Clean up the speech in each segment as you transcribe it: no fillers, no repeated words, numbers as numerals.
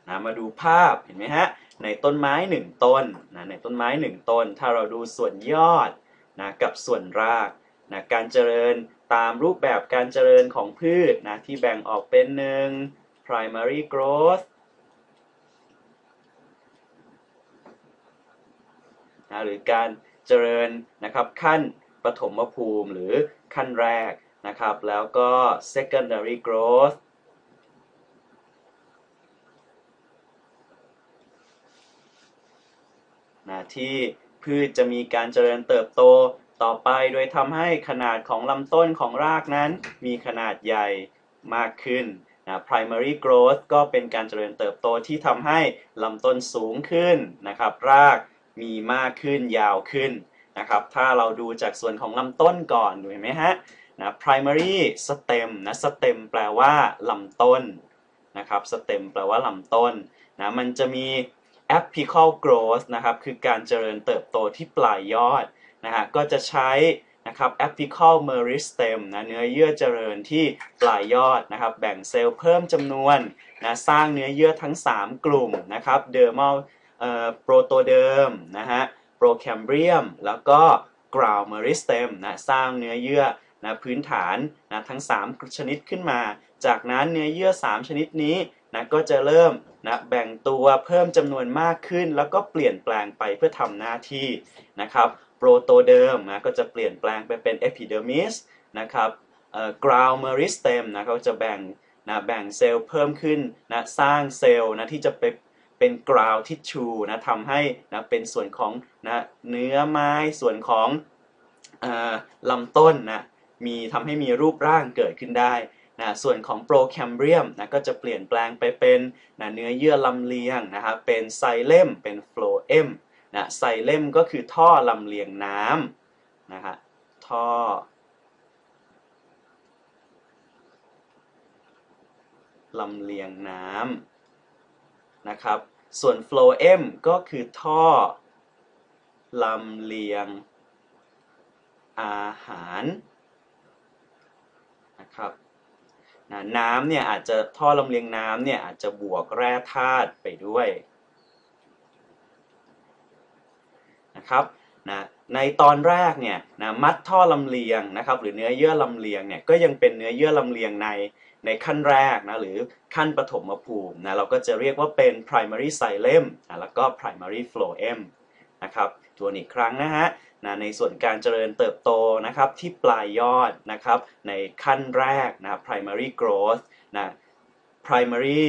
นะมาดูภาพเห็นไหมฮะในต้นไม้1ต้นนะในต้นไม้1ต้นถ้าเราดูส่วนยอดนะกับส่วนรากนะการเจริญตามรูปแบบการเจริญของพืชนะที่แบ่งออกเป็น1 primary growth นะหรือการเจริญนะครับขั้นปฐมภูมิหรือขั้นแรกนะครับแล้วก็ secondary growth นะที่พืชจะมีการเจริญเติบโตต่อไปโดยทำให้ขนาดของลำต้นของรากนั้นมีขนาดใหญ่มากขึ้นนะ primary growth ก็เป็นการเจริญเติบโตที่ทำให้ลำต้นสูงขึ้นนะครับรากมีมากขึ้นยาวขึ้นนะครับถ้าเราดูจากส่วนของลำต้นก่อนดูเห็นไหมฮะนะ primary stem นะ stem แปลว่าลำต้นนะครับ stem แปลว่าลำต้นนะมันจะมี apical growth นะครับคือการเจริญเติบโตที่ปลายยอดนะฮะก็จะใช้นะครับ apical meristem นะเนื้อเยื่อเจริญที่ปลายยอดนะครับแบ่งเซลล์เพิ่มจำนวนนะสร้างเนื้อเยื่อทั้ง3กลุ่มนะครับ dermal protoderm นะฮะ procambrium แล้วก็ ground meristem นะสร้างเนื้อเยื่อนะพื้นฐานนะทั้ง3ชนิดขึ้นมาจากนั้นเนื้อเยื่อ3ชนิดนี้นะก็จะเริ่มนะแบ่งตัวเพิ่มจำนวนมากขึ้นแล้วก็เปลี่ยนแปลงไปเพื่อทำหน้าที่นะครับโปรโตเดิร์มนะก็จะเปลี่ยนแปลงไปเป็นเอพิเดอร์มิสนะครับกราวเมอริสเต็มนะเขาจะแบ่งเซลล์เพิ่มขึ้นนะสร้างเซลล์นะที่จะเป็นกราวทิชชูนะทำให้นะเป็นส่วนของนะเนื้อไม้ส่วนของลำต้นนะทำให้มีรูปร่างเกิดขึ้นได้นะส่วนของโปรแคมเบียมนะก็จะเปลี่ยนแปลงไปเป็นนะเนื้อเยื่อลำเลียงนะครับเป็นไซเลมเป็นโฟลเอมนะไซเลมก็คือท่อลำเลียงน้ำนะฮะท่อลำเลียงน้ำนะครับส่วนโฟลเอมก็คือท่อลำเลียงอาหารนะครับน้ำเนี่ยอาจจะท่อลำเลียงน้ำเนี่ยอาจจะบวกแร่ธาตุไปด้วยนะครับนะในตอนแรกเนี่ยนะมัดท่อลำเลียงนะครับหรือเนื้อเยื่อลำเลียงเนี่ยก็ยังเป็นเนื้อเยื่อลำเลียงในขั้นแรกนะหรือขั้นปฐมภูมินะเราก็จะเรียกว่าเป็น primary xylem นะแล้วก็ primary phloem นะครับทวนอีกครั้งนะฮะในส่วนการเจริญเติบโตนะครับที่ปลายยอดนะครับในขั้นแรกนะ primary growth นะ primary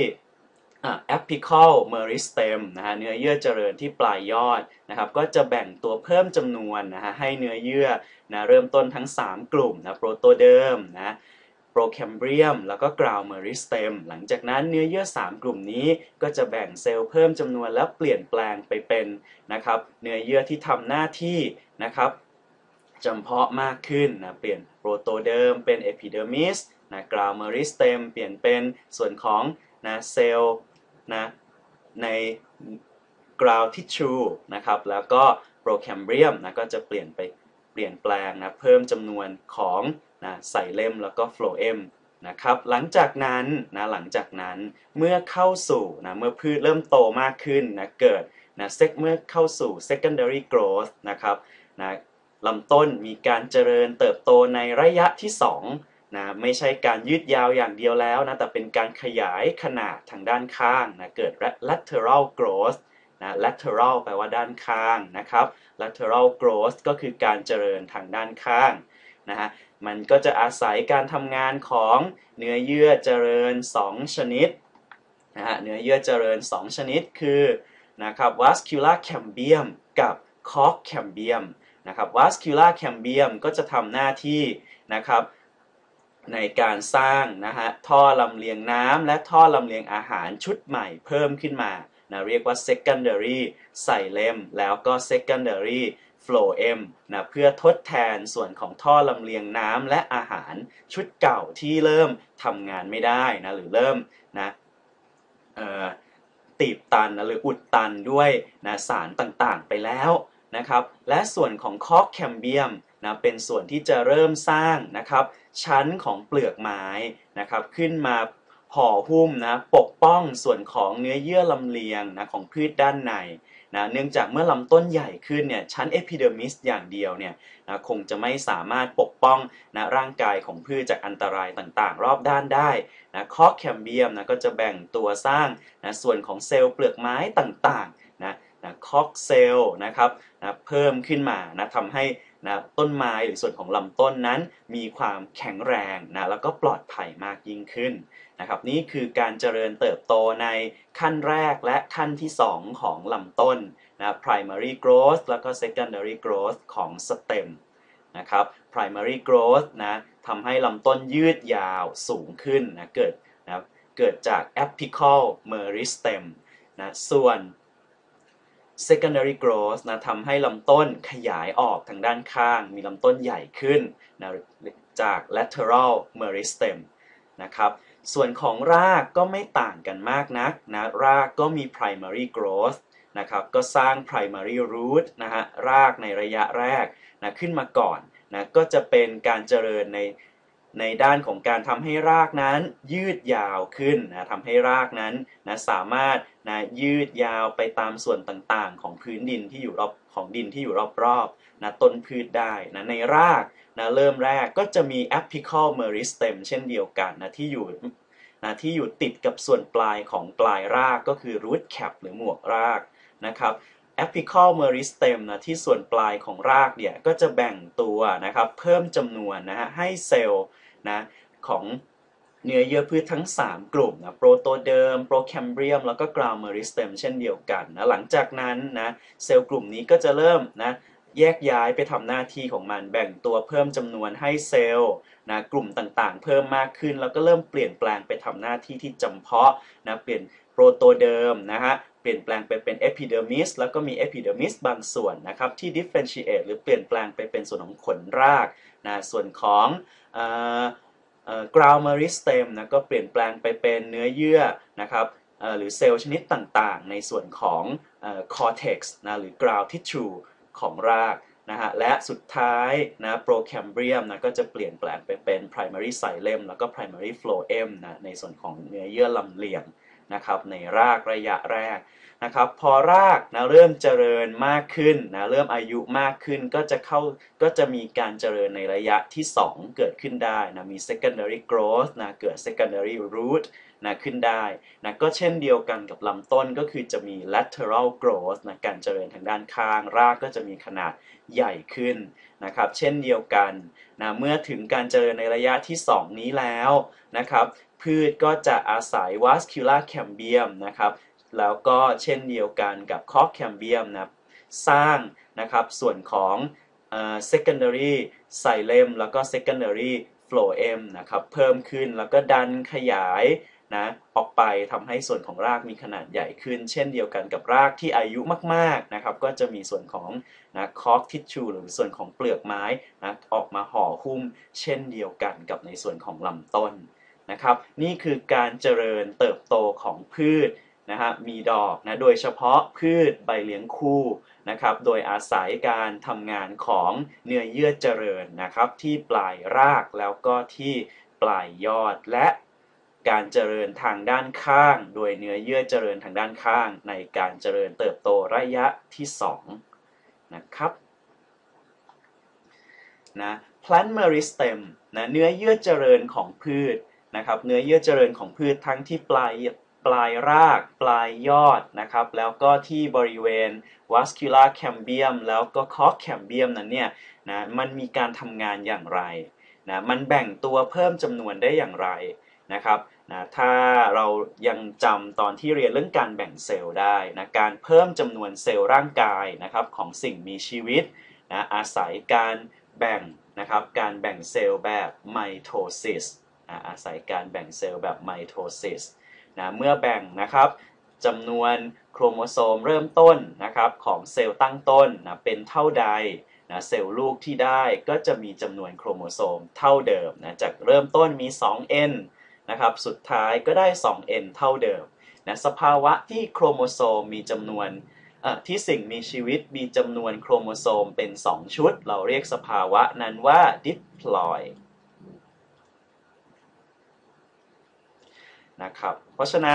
apical meristem นะฮะเนื้อเยื่อเจริญที่ปลายยอดนะครับก็จะแบ่งตัวเพิ่มจำนวนนะฮะให้เนื้อเยื่อนะเริ่มต้นทั้ง3กลุ่มนะโปรโตเดิร์มนะโปรแคมเบียมแล้วก็กราวเมอริสเต็มหลังจากนั้นเนื้อเยื่อ3กลุ่มนี้ก็จะแบ่งเซลล์เพิ่มจำนวนแล้วเปลี่ยนแปลงไปเป็นนะครับเนื้อเยื่อที่ทำหน้าที่นะครับจำเพาะมากขึ้นนะเปลี่ยนโปรโตเดิร์มเป็นเอพิเดอร์มิสนะกราวเมอริสเต็มเปลี่ยนเป็นส่วนของนะเซลล์นะในกราวทิชชูนะครับแล้วก็โปรแคมเบียมนะก็จะเปลี่ยนแปลงนะเพิ่มจำนวนของนะไซเลมแล้วก็โฟลเอมนะครับหลังจากนั้นเมื่อเข้าสู่นะเมื่อพืชเริ่มโตมากขึ้นนะเกิดนะเมื่อเข้าสู่ secondary growth นะครับนะลำต้นมีการเจริญเติบโตในระยะที่2นะไม่ใช่การยืดยาวอย่างเดียวแล้วนะแต่เป็นการขยายขนาดทางด้านข้างนะเกิด lateral growth นะ lateral แปลว่าด้านข้างนะครับ lateral growth ก็คือการเจริญทางด้านข้างนะฮะมันก็จะอาศัยการทำงานของเนื้อเยื่อเจริญ2ชนิดนะฮะเนื้อเยื่อเจริญ2ชนิดคือนะครับ vascular cambium กับ cork cambium นะครับ vascular cambium ก็จะทำหน้าที่นะครับในการสร้างนะฮะท่อลำเลียงน้ำและท่อลำเลียงอาหารชุดใหม่เพิ่มขึ้นมานะเรียกว่า secondary xylem แล้วก็ secondary phloem นะเพื่อทดแทนส่วนของท่อลำเลียงน้ำและอาหารชุดเก่าที่เริ่มทำงานไม่ได้นะหรือเริ่มนะตีบตันนะหรืออุดตันด้วยนะสารต่างๆไปแล้วนะครับและส่วนของคอร์คแคมเบียมนะเป็นส่วนที่จะเริ่มสร้างนะครับชั้นของเปลือกไม้นะครับขึ้นมาห่อหุ้มนะปกป้องส่วนของเนื้อเยื่อลำเลียงนะของพืชด้านในนะเนื่องจากเมื่อลำต้นใหญ่ขึ้นเนี่ยชั้นเอพิเดอร์มิสอย่างเดียวเนี่ยนะคงจะไม่สามารถปกป้องนะร่างกายของพืชจากอันตรายต่างๆรอบด้านได้นะคอร์คแคมเบียมนะก็จะแบ่งตัวสร้างนะส่วนของเซลล์เปลือกไม้ต่างๆนะคอร์คเซลล์นะครับนะเพิ่มขึ้นมานะทำให้นะต้นไม้หรือส่วนของลำต้นนั้นมีความแข็งแรงนะแล้วก็ปลอดภัยมากยิ่งขึ้นนะครับนี่คือการเจริญเติบโตในขั้นแรกและขั้นที่2ของลำต้นนะ primary growth แล้วก็ secondary growth ของ stem นะครับ primary growth นะทำให้ลำต้นยืดยาวสูงขึ้นนะเกิดจาก apical meristem นะส่วน secondary growth นะทำให้ลำต้นขยายออกทางด้านข้างมีลำต้นใหญ่ขึ้นนะจาก lateral meristem นะครับส่วนของรากก็ไม่ต่างกันมากนักนะรากก็มี primary growth นะครับก็สร้าง primary root นะฮะรากในระยะแรกนะขึ้นมาก่อนนะก็จะเป็นการเจริญในด้านของการทำให้รากนั้นยืดยาวขึ้นนะทำให้รากนั้นนะสามารถนะยืดยาวไปตามส่วนต่างๆของพื้นดินที่อยู่รอบของดินที่อยู่รอบๆนะต้นพืชได้นะในรากนะเริ่มแรกก็จะมี apical meristem เช่นเดียวกันนะที่อยู่ติดกับส่วนปลายของปลายรากก็คือ root cap หรือหมวกรากนะครับ apical meristem นะที่ส่วนปลายของรากเนี่ยก็จะแบ่งตัวนะครับเพิ่มจำนวนนะฮะให้เซลล์นะของเนื้อเยื่อพืชทั้ง3กลุ่มนะโปรโตเดิร์มโปรแคมเบียมแล้วก็กราวเมริสเต็มเช่นเดียวกันนะหลังจากนั้นนะเซลล์กลุ่มนี้ก็จะเริ่มนะแยกย้ายไปทำหน้าที่ของมันแบ่งตัวเพิ่มจำนวนให้เซลล์นะกลุ่มต่างๆเพิ่มมากขึ้นแล้วก็เริ่มเปลี่ยนแปลงไปทำหน้าที่ที่จำเพาะนะเปลี่ยนโปรโตเดิร์มนะฮะเปลี่ยนแปลงไปเป็นเอพิเดอร์มิสแล้วก็มีเอพิเดอร์มิสบางส่วนนะครับที่ differentiate หรือเปลี่ยนแปลงไปเป็นส่วนของขนรากนะส่วนของground meristem นะก็เปลี่ยนแปลงไปเป็นเนื้อเยื่อนะครับหรือเซลล์ชนิดต่างๆในส่วนของ cortex นะหรือ ground tissue ของรากนะฮะและสุดท้ายนะ procambrium นะก็จะเปลี่ยนแปลงไปเป็น primary xylem แล้วก็ primary phloem นะในส่วนของเนื้อเยื่อลำเลียงนะครับในรากระยะแรกนะครับพอรากนะเริ่มเจริญมากขึ้นนะเริ่มอายุมากขึ้นก็จะมีการเจริญในระยะที่2เกิดขึ้นได้นะมี secondary growth นะเกิด secondary root นะขึ้นได้นะก็เช่นเดียวกันกับลำต้นก็คือจะมี lateral growth นะการเจริญทางด้านข้างรากก็จะมีขนาดใหญ่ขึ้นนะครับเช่นเดียวกันนะเมื่อถึงการเจริญในระยะที่2นี้แล้วนะครับพืชก็จะอาศัย vascular cambium นะครับแล้วก็เช่นเดียวกันกับ cork cambium นะสร้างนะครับส่วนของsecondary xylem แล้วก็ secondary phloem นะครับเพิ่มขึ้นแล้วก็ดันขยายนะออกไปทำให้ส่วนของรากมีขนาดใหญ่ขึ้นเช่นเดียวกันกับรากที่อายุมากๆนะครับก็จะมีส่วนของนะ cork tissue หรือส่วนของเปลือกไม้นะออกมาห่อหุ้มเช่นเดียวกันกับในส่วนของลำต้นนะครับนี่คือการเจริญเติบโตของพืชนะฮะมีดอกนะโดยเฉพาะพืชใบเลี้ยงคู่นะครับโดยอาศัยการทำงานของเนื้อเยื่อเจริญนะครับที่ปลายรากแล้วก็ที่ปลายยอดและการเจริญทางด้านข้างโดยเนื้อเยื่อเจริญทางด้านข้างในการเจริญเติบโตระยะที่2นะครับนะ plant meristem นะเนื้อเยื่อเจริญของพืชนะครับเนื้อเยื่อเจริญของพืชทั้งที่ปลายรากปลายยอดนะครับแล้วก็ที่บริเวณ vascular cambium แล้วก็ cork cambium นั้นเนี่ยนะมันมีการทำงานอย่างไรนะมันแบ่งตัวเพิ่มจำนวนได้อย่างไรนะครับนะถ้าเรายังจำตอนที่เรียนเรื่องการแบ่งเซลล์ได้นะการเพิ่มจำนวนเซลล์ร่างกายนะครับของสิ่งมีชีวิตนะอาศัยการแบ่งนะครับการแบ่งเซลล์แบบไมโทซิสอาศัยการแบ่งเซลล์แบบไมโทซิสนะเมื่อแบ่งนะครับจำนวนโครโมโซมเริ่มต้นนะครับของเซลล์ตั้งต้นนะเป็นเท่าใดนะเซลล์ลูกที่ได้ก็จะมีจำนวนโครโมโซมเท่าเดิมนะจากเริ่มต้นมี 2n นะครับสุดท้ายก็ได้ 2n เท่าเดิมนะสภาวะที่โครโมโซมมีจำนวนที่สิ่งมีชีวิตมีจำนวนโครโมโซมเป็น2ชุดเราเรียกสภาวะนั้นว่า diploidนะครับเพราะฉะนั้น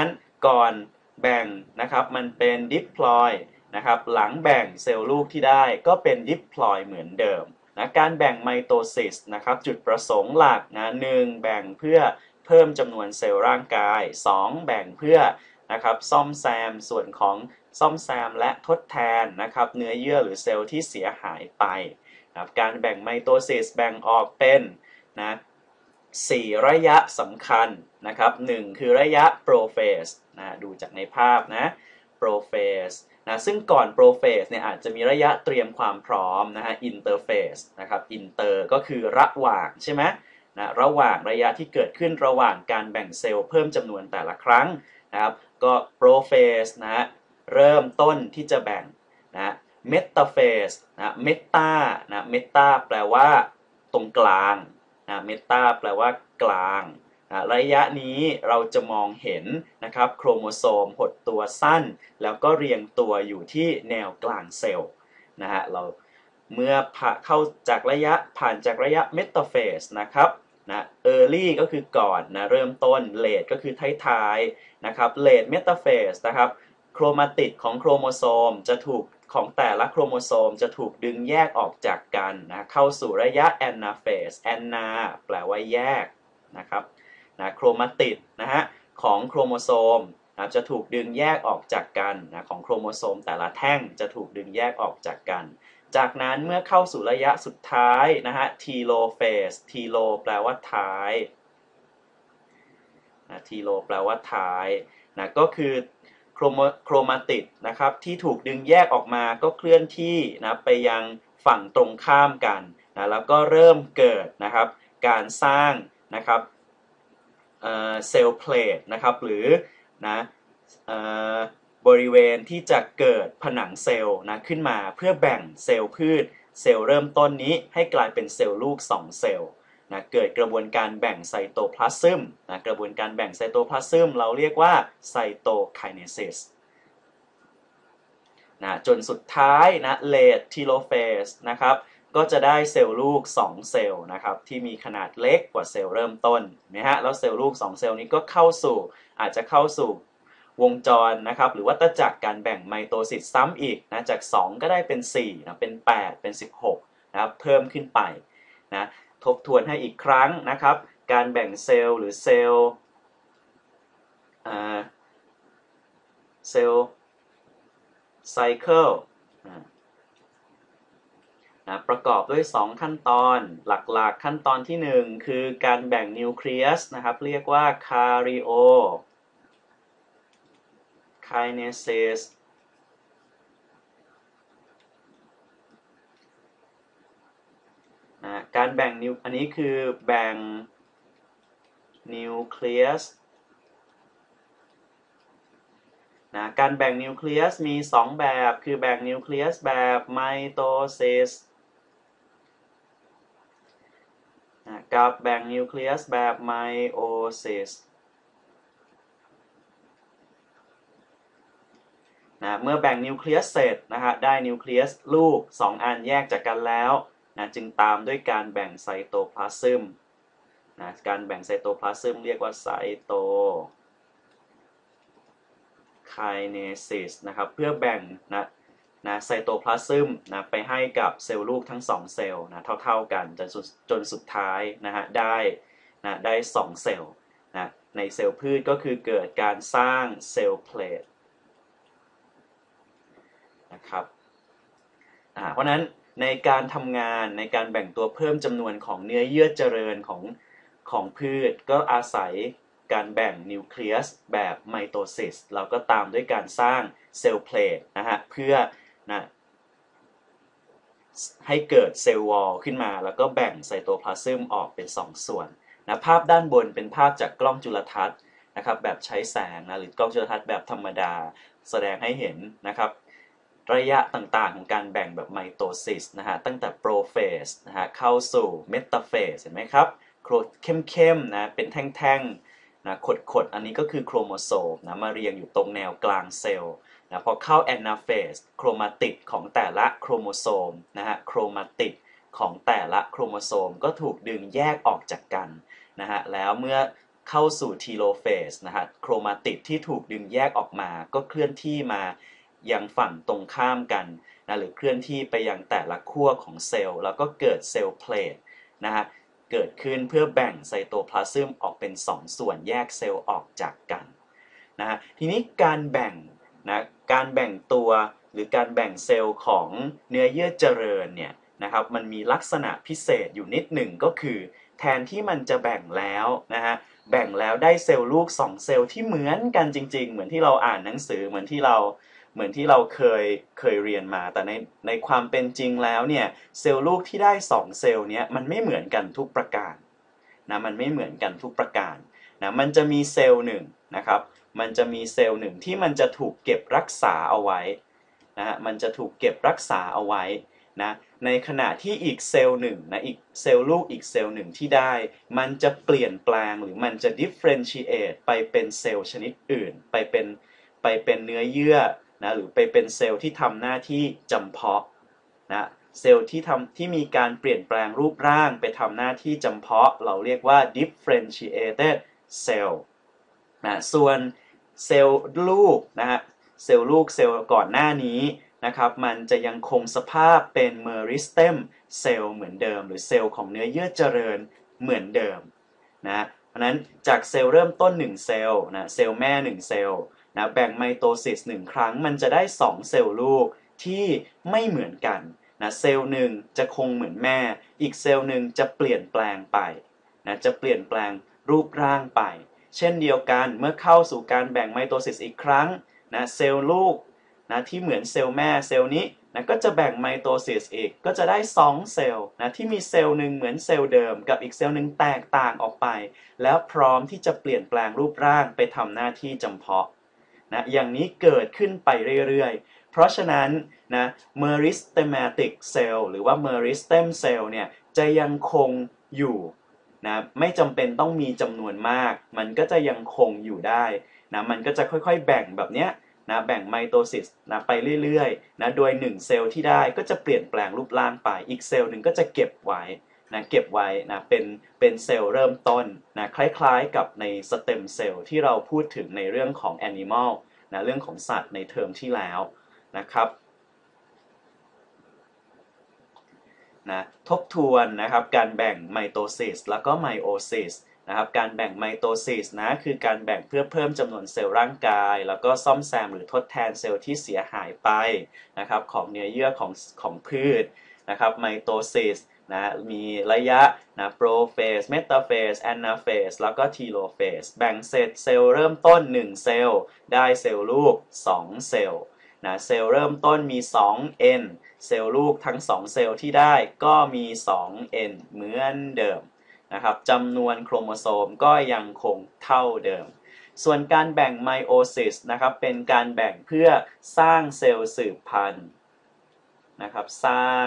ก่อนแบ่งนะครับมันเป็นดิพลอยนะครับหลังแบ่งเซลล์ลูกที่ได้ก็เป็นดิพลอยเหมือนเดิมนะการแบ่งไมโตซิสนะครับจุดประสงค์หลักนะ1แบ่งเพื่อเพิ่มจำนวนเซลล์ร่างกาย2แบ่งเพื่อนะครับซ่อมแซมส่วนของซ่อมแซมและทดแทนนะครับเนื้อเยื่อหรือเซลล์ที่เสียหายไปนะครับการแบ่งไมโตซิสแบ่งออกเป็นนะ4ระยะสำคัญนะครับ1คือระยะโปรเฟสนะดูจากในภาพนะโปรเฟสนะซึ่งก่อนโปรเฟสเนี่ยอาจจะมีระยะเตรียมความพร้อมนะฮะอินเตอร์เฟสนะครับอินเตอร์ก็คือระหว่างใช่ไหมนะระหว่างระยะที่เกิดขึ้นระหว่างการแบ่งเซลล์เพิ่มจำนวนแต่ละครั้งนะครับก็โปรเฟสนะฮะเริ่มต้นที่จะแบ่งนะเมตาเฟสนะเมตานะเมตาแปลว่าตรงกลางนะเมตาแปลว่ากลางนะระยะนี้เราจะมองเห็นนะครับโครโมโซมหดตัวสั้นแล้วก็เรียงตัวอยู่ที่แนวกลางเซลล์นะฮะเราเมื่อเข้าจากผ่านจากระยะเมตาเฟสนะครับนะearly ก็คือก่อนนะเริ่มต้น late ก็คือท้ายๆนะครับ late metaphase นะครับโครมาติดของโครโมโซมจะถูกของแต่ละโครโมโซมจะถูกดึงแยกออกจากกันนะเข้าสู่ระยะ anaphase ana แปลว่าแยกนะครับนะโครมาติดนะฮะของโครโมโซมนะจะถูกดึงแยกออกจากกันนะของโครโมโซมแต่ละแท่งจะถูกดึงแยกออกจากกันจากนั้นเมื่อเข้าสู่ระยะสุดท้ายนะฮะ telophase telo แปลว่าท้ายนะ telo แปลว่าท้ายนะก็คือโครมาติดนะครับที่ถูกดึงแยกออกมาก็เคลื่อนที่นะไปยังฝั่งตรงข้ามกันนะแล้วก็เริ่มเกิดนะครับการสร้างนะครับเซลล์เพลทนะครับหรือนะบริเวณที่จะเกิดผนังเซลล์นะขึ้นมาเพื่อแบ่งเซลล์พืชเซลล์เริ่มต้นนี้ให้กลายเป็นเซลล์ลูก2เซลล์นะเกิดกระบวนการแบ่งไซโตพลาซึมนะกระบวนการแบ่งไซโตพลาซึมเราเรียกว่าไซโตไคเนซิสนะจนสุดท้ายนะเลททีโลเฟสนะครับก็จะได้เซลล์ลูก2เซลล์นะครับที่มีขนาดเล็กกว่าเซลล์เริ่มต้นนะฮะแล้วเซลล์ลูก2เซลล์นี้ก็อาจจะเข้าสู่วงจรนะครับหรือวัฏจักรการแบ่งไมโตซิสซ้ำอีกนะจาก2ก็ได้เป็น4นะเป็น8เป็น16นะครับเพิ่มขึ้นไปนะทบทวนให้อีกครั้งนะครับการแบ่งเซลล์หรือเซลล์ไซเคิลนะประกอบด้วย2ขั้นตอนหลักๆขั้นตอนที่1คือการแบ่งนิวเคลียสนะครับเรียกว่าคาริโอไคเนซิสนะการแบ่งอันนี้คือแบ่งนิวเคลียสนะการแบ่งนิวเคลียสมี2แบบคือแบ่งนิวเคลียสแบบไมโตซิสกับแบ่งนิวเคลียสแบบไมโอซิสนะเมื่อแบ่งนิวเคลียสเสร็จนะฮะได้นิวเคลียสลูก2อันแยกจากกันแล้วนะจึงตามด้วยการแบ่งไซโตพลาซึมนะการแบ่งไซโตพลาซึมเรียกว่าไซโตไคเนซิสนะครับเพื่อแบ่งนะไซโตพลาซึมนะไปให้กับเซลล์ลูกทั้ง2เซลล์นะเท่ากันจนสุดท้ายนะฮะได้2เซลล์นะในเซลล์พืชก็คือเกิดการสร้างเซลล์เพลทนะครับเพราะนั้นในการทำงานในการแบ่งตัวเพิ่มจำนวนของเนื้อเยื่อเจริญของพืชก็อาศัยการแบ่งนิวเคลียสแบบไมโตซิสเราก็ตามด้วยการสร้างเซลล์เพลทนะฮะเพื่อนะให้เกิดเซลล์วอลขึ้นมาแล้วก็แบ่งไซโตพลาซึมออกเป็น2ส่วนนะภาพด้านบนเป็นภาพจากกล้องจุลทรรศน์นะครับแบบใช้แสงนะหรือกล้องจุลทรรศน์แบบธรรมดาแสดงให้เห็นนะครับระยะต่างๆของการแบ่งแบบไมโตซิสนะฮะตั้งแต่โปรเฟสนะฮะเข้าสู่เมตาเฟสเห็นไหมครับโครเข้มๆนะเป็นแท่งๆนะขดอันนี้ก็คือโครโมโซมนะมาเรียงอยู่ตรงแนวกลางเซลล์นะพอเข้าแอนาเฟสโครมาติดของแต่ละโครโมโซมนะฮะโครมาติดของแต่ละโครโมโซมก็ถูกดึงแยกออกจากกันนะฮะแล้วเมื่อเข้าสู่ทีโลเฟสนะฮะโครมาติดที่ถูกดึงแยกออกมาก็เคลื่อนที่มายังฝั่งตรงข้ามกันนะหรือเคลื่อนที่ไปยังแต่ละขั้วของเซลล์แล้วก็เกิดเซลล์เพลทนะฮะเกิดขึ้นเพื่อแบ่งไซโตพลาซึมออกเป็น2ส่วนแยกเซลล์ออกจากกันนะฮะทีนี้การแบ่งการแบ่งตัวหรือการแบ่งเซลล์ของเนื้อเยื่อเจริญเนี่ยนะครับมันมีลักษณะพิเศษอยู่นิดหนึ่งก็คือแทนที่มันจะแบ่งแล้วนะฮะแบ่งแล้วได้เซลล์ลูก2เซลล์ที่เหมือนกันจริงๆเหมือนที่เราอ่านหนังสือเหมือนที่เราเคยเรียนมาแต่ในความเป็นจริงแล้วเนี่ยเซลล์ลูกที่ได้2เซลล์เนี้ยมันไม่เหมือนกันทุกประการนะมันไม่เหมือนกันทุกประการนะมันจะมีเซลล์หนึ่งนะครับมันจะมีเซลล์หนึ่งที่มันจะถูกเก็บรักษาเอาไว้นะฮะมันจะถูกเก็บรักษาเอาไว้นะในขณะที่อีกเซลล์หนึ่งนะอีกเซลล์ลูกอีกเซลล์หนึ่งที่ได้มันจะเปลี่ยนแปลงหรือมันจะ differentiate ไปเป็นเซลล์ชนิดอื่นไปเป็นเนื้อเยื่อนะหรือไปเป็นเซลล์ที่ทำหน้าที่จำเพาะนะเซลล์ที่มีการเปลี่ยนแปลงรูปร่างไปทำหน้าที่จำเพาะเราเรียกว่า differentiated cell นะส่วนเซลล์ลูกนะฮะเซลล์ลูกเซลล์ก่อนหน้านี้นะครับมันจะยังคงสภาพเป็นเมริสเต็มเซลล์เหมือนเดิมหรือเซลล์ของเนื้อเยื่อเจริญเหมือนเดิมนะเพราะนั้นจากเซลล์เริ่มต้น1เซลล์นะเซลล์แม่1เซลล์นะแบ่งไมโตซิส1ครั้งมันจะได้2เซลล์ลูกที่ไม่เหมือนกันนะเซลล์หนึ่งจะคงเหมือนแม่อีกเซลล์หนึ่งจะเปลี่ยนแปลงไปนะจะเปลี่ยนแปลงรูปร่างไปเช่นเดียวกันเมื่อเข้าสู่การแบ่งไมโตซิสอีกครั้งนะเซลล์ลูกนะที่เหมือนเซลล์แม่เซลล์นี้นะก็จะแบ่งไมโตซิสอีกก็จะได้2เซลล์นะที่มีเซลล์หนึ่งเหมือนเซลล์เดิมกับอีกเซลล์หนึ่งแตกต่างออกไปแล้วพร้อมที่จะเปลี่ยนแปลงรูปร่างไปทำหน้าที่จำเพาะนะอย่างนี้เกิดขึ้นไปเรื่อยๆเพราะฉะนั้นนะ meristematic cell หรือว่า meristem cell เนี่ยจะยังคงอยู่นะไม่จำเป็นต้องมีจำนวนมากมันก็จะยังคงอยู่ได้นะมันก็จะค่อยๆแบ่งแบบเนี้ยนะแบ่งไมโตซิสนะไปเรื่อยๆนะโดย1เซลล์ที่ได้ก็จะเปลี่ยนแปลงรูปร่างไปอีกเซลล์หนึ่งก็จะเก็บไว้นะเก็บไว้นะเป็นเซลล์เริ่มต้นนะคล้ายๆกับในสเต็มเซลล์ที่เราพูดถึงในเรื่องของ Animal นะเรื่องของสัตว์ในเทอมที่แล้วนะครับนะทบทวนนะครับการแบ่งไมโตซิสแล้วก็ไมโอซิสนะครับการแบ่งไมโตซิสนะคือการแบ่งเพื่อเพิ่มจำนวนเซลล์ร่างกายแล้วก็ซ่อมแซมหรือทดแทนเซลล์ที่เสียหายไปนะครับของเนื้อเยื่อของพืชนะครับไมโตซิสนะมีระยะนะโปรเฟสเมตาเฟสแอนนาเฟสแล้วก็ทีโลเฟสแบ่งเสร็จเซลล์เริ่มต้น1เซลล์ได้เซลล์ลูก2เซลล์นะเซลล์เริ่มต้นมี2 N เซลล์ลูกทั้ง2เซลล์ที่ได้ก็มี2 N เหมือนเดิมนะครับจำนวนโครโมโซมก็ยังคงเท่าเดิมส่วนการแบ่งไมโอซิสนะครับเป็นการแบ่งเพื่อสร้างเซลล์สืบพันธุ์นะครับสร้าง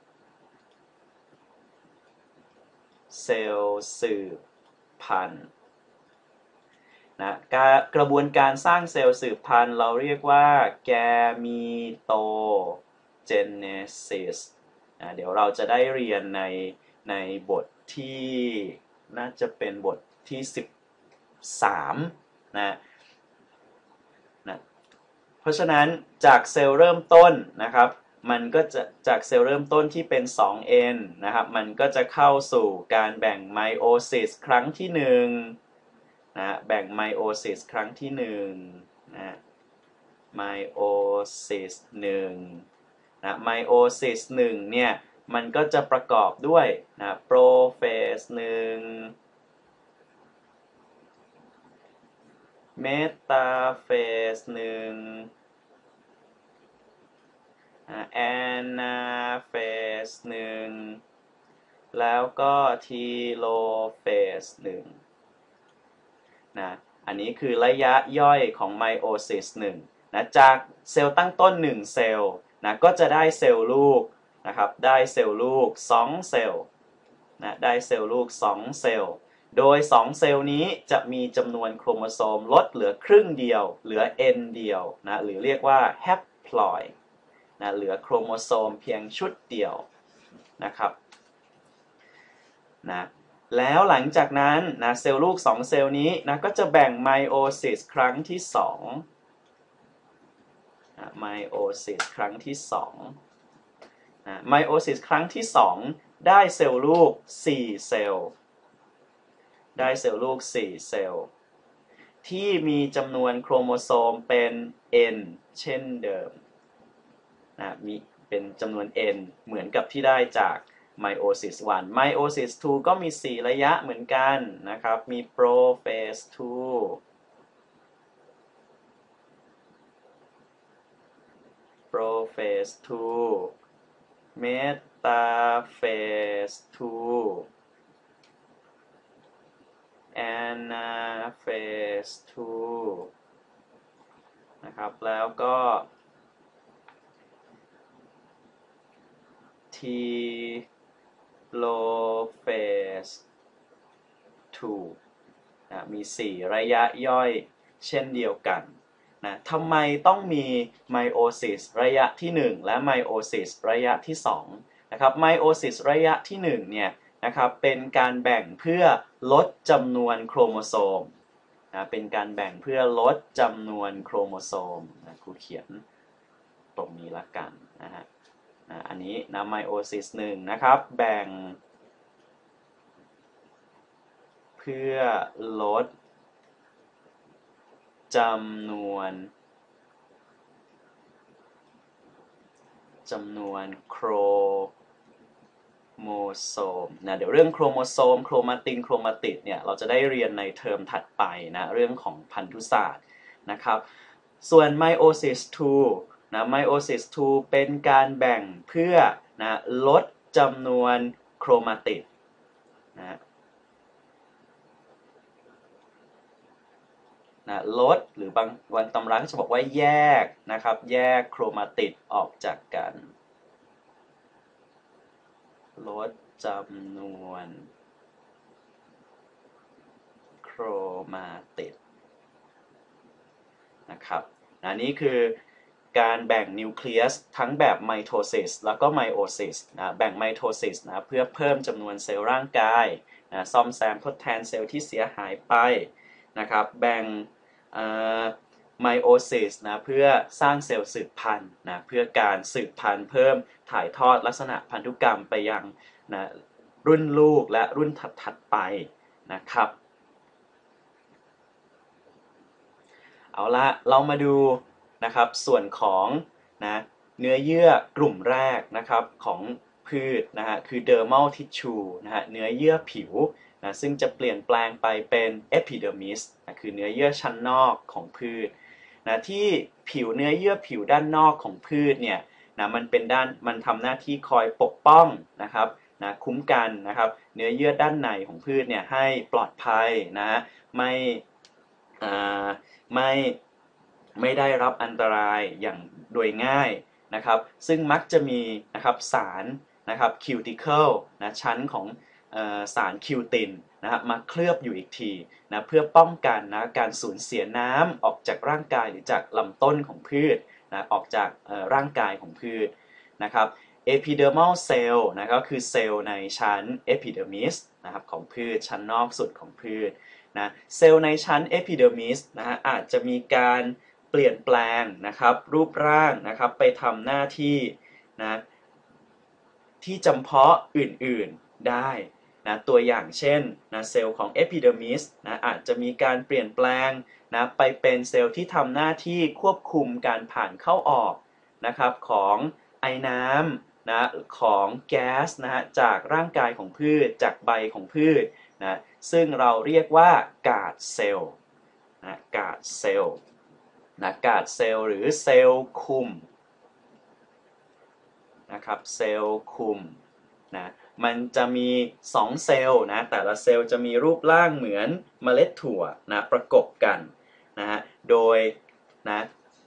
เซลล์สืบพันธุ์นะกระบวนการสร้างเซลล์สืบพันธุ์เราเรียกว่าแกมีโตเจเนซิสเดี๋ยวเราจะได้เรียนในบทที่น่าจะเป็นบทที่13นะเพราะฉะนั้นจากเซลล์เริ่มต้นนะครับมันก็จะจากเซลล์เริ่มต้นที่เป็น 2N นะครับมันก็จะเข้าสู่การแบ่งไมโอซิสครั้งที่1นะแบ่งไมโอซิสครั้งที่1นะไมโอซิส1นะไมโอซิส1เนี่ยมันก็จะประกอบด้วยนะโปรเฟส1เมตาเฟส1แอนนาเฟส1แล้วก็ทีโลเฟส1นะอันนี้คือระยะย่อยของไมโอซิส1นะจากเซลล์ตั้งต้น1เซลล์นะก็จะได้เซลล์ลูกนะครับได้เซลล์ลูก2เซลล์นะได้เซลล์ลูก2เซลล์โดย2เซลล์นี้จะมีจำนวนโครโมโซมลดเหลือครึ่งเดียวเหลือ N เดียวนะหรือเรียกว่าแฮปพลอยด์นะเหลือโครโมโซมเพียงชุดเดียวนะครับนะแล้วหลังจากนั้นนะเซลล์ลูก2เซลล์นี้นะก็จะแบ่งไมโอซิสครั้งที่2ไมโอซิสครั้งที่2ไมโอซิสครั้งที่2ได้เซลล์ลูก4เซลล์ได้เซลล์ลูก4เซลล์ที่มีจำนวนโครโมโซมเป็น n เช่นเดิมนะมีเป็นจำนวน n เหมือนกับที่ได้จากไมโอซิส1ไมโอซิส2ก็มี4ระยะเหมือนกันนะครับมีโปรเฟส2โปรเฟส2เมตาเฟส2แอนนาเฟส2นะครับแล้วก็ทีโลเฟส2มี4ระยะย่อยเช่นเดียวกันนะทำไมต้องมีไมโอซิสระยะที่1และไมโอซิสระยะที่2นะครับไมโอซิสระยะที่1เนี่ยนะครับเป็นการแบ่งเพื่อลดจำนวนโครโมโซมนะเป็นการแบ่งเพื่อลดจำนวนโครโมโซมนะครูเขียนตรงนี้ละกันนะฮะอันนี้นะไมโอซิส1นะครับแบ่งเพื่อลดจำนวนโครโมโซมนะเดี๋ยวเรื่องโครโมโซมโครมาตินโครมาติดเนี่ยเราจะได้เรียนในเทอมถัดไปนะเรื่องของพันธุศาสตร์นะครับส่วนไมโอซิส2นะไมโอซิส2เป็นการแบ่งเพื่อนะลดจำนวนโครมาติดนะลดหรือบางวันตำราก็จะบอกว่าแยกนะครับแยกโครมาติดออกจากกันลดจำนวนโครมาติดนะครับนี่คือการแบ่งนิวเคลียสทั้งแบบไมโทซิสแล้วก็ไมโอซิสนะแบ่งไมโทซิสนะเพื่อเพิ่มจำนวนเซลล์ร่างกายนะซ่อมแซมทดแทนเซลล์ที่เสียหายไปนะครับแบ่งไมโอซิสนะเพื่อสร้างเซลล์สืบพันธุ์นะเพื่อการสืบพันธุ์เพิ่มถ่ายทอดลักษณะพันธุกรรมไปยังนะรุ่นลูกและรุ่นถัดๆไปนะครับเอาละเรามาดูนะครับส่วนของนะเนื้อเยื่อกลุ่มแรกนะครับของพืชนะฮะคือ dermal tissue นะฮะเนื้อเยื่อผิวนะซึ่งจะเปลี่ยนแปลงไปเป็น epidermis นะคือเนื้อเยื่อชั้นนอกของพืชนะที่ผิวเนื้อเยื่อผิวด้านนอกของพืชเนี่ยนะมันทำหน้าที่คอยปกป้องนะครับนะคุ้มกันนะครับเนื้อเยื่อด้านในของพืชเนี่ยให้ปลอดภัยนะไม่ได้รับอันตรายอย่างโดยง่ายนะครับซึ่งมักจะมีนะครับสารนะครับคิวติเคิลนะชั้นของสารคิวตินนะครับมาเคลือบอยู่อีกทีนะเพื่อป้องกันนะการสูญเสียน้ำออกจากร่างกายหรือจากลำต้นของพืชนะออกจากร่างกายของพืชนะครับ epidermal cell นะก็คือเซลล์ในชั้น epidermis นะครับของพืชชั้นนอกสุดของพืชนะเซลล์ในชั้น epidermis นะฮะอาจจะมีการเปลี่ยนแปลงนะครับรูปร่างนะครับไปทำหน้าที่นะที่จำเพาะอื่นๆได้นะตัวอย่างเช่นนะเซลล์ของ epidermis นะอาจจะมีการเปลี่ยนแปลงนะไปเป็นเซลล์ที่ทำหน้าที่ควบคุมการผ่านเข้าออกนะครับของไอน้ำนะของแก๊สนะฮะจากร่างกายของพืชจากใบของพืชนะซึ่งเราเรียกว่ากาดเซลล์นะกาดเซลล์นะกาดเซลล์หรือเซลล์คุมนะครับเซลล์คุมนะมันจะมี2เซลล์นะแต่ละเซลล์จะมีรูปร่างเหมือนเมล็ดถั่วนะประกบกันนะฮะโดยนะ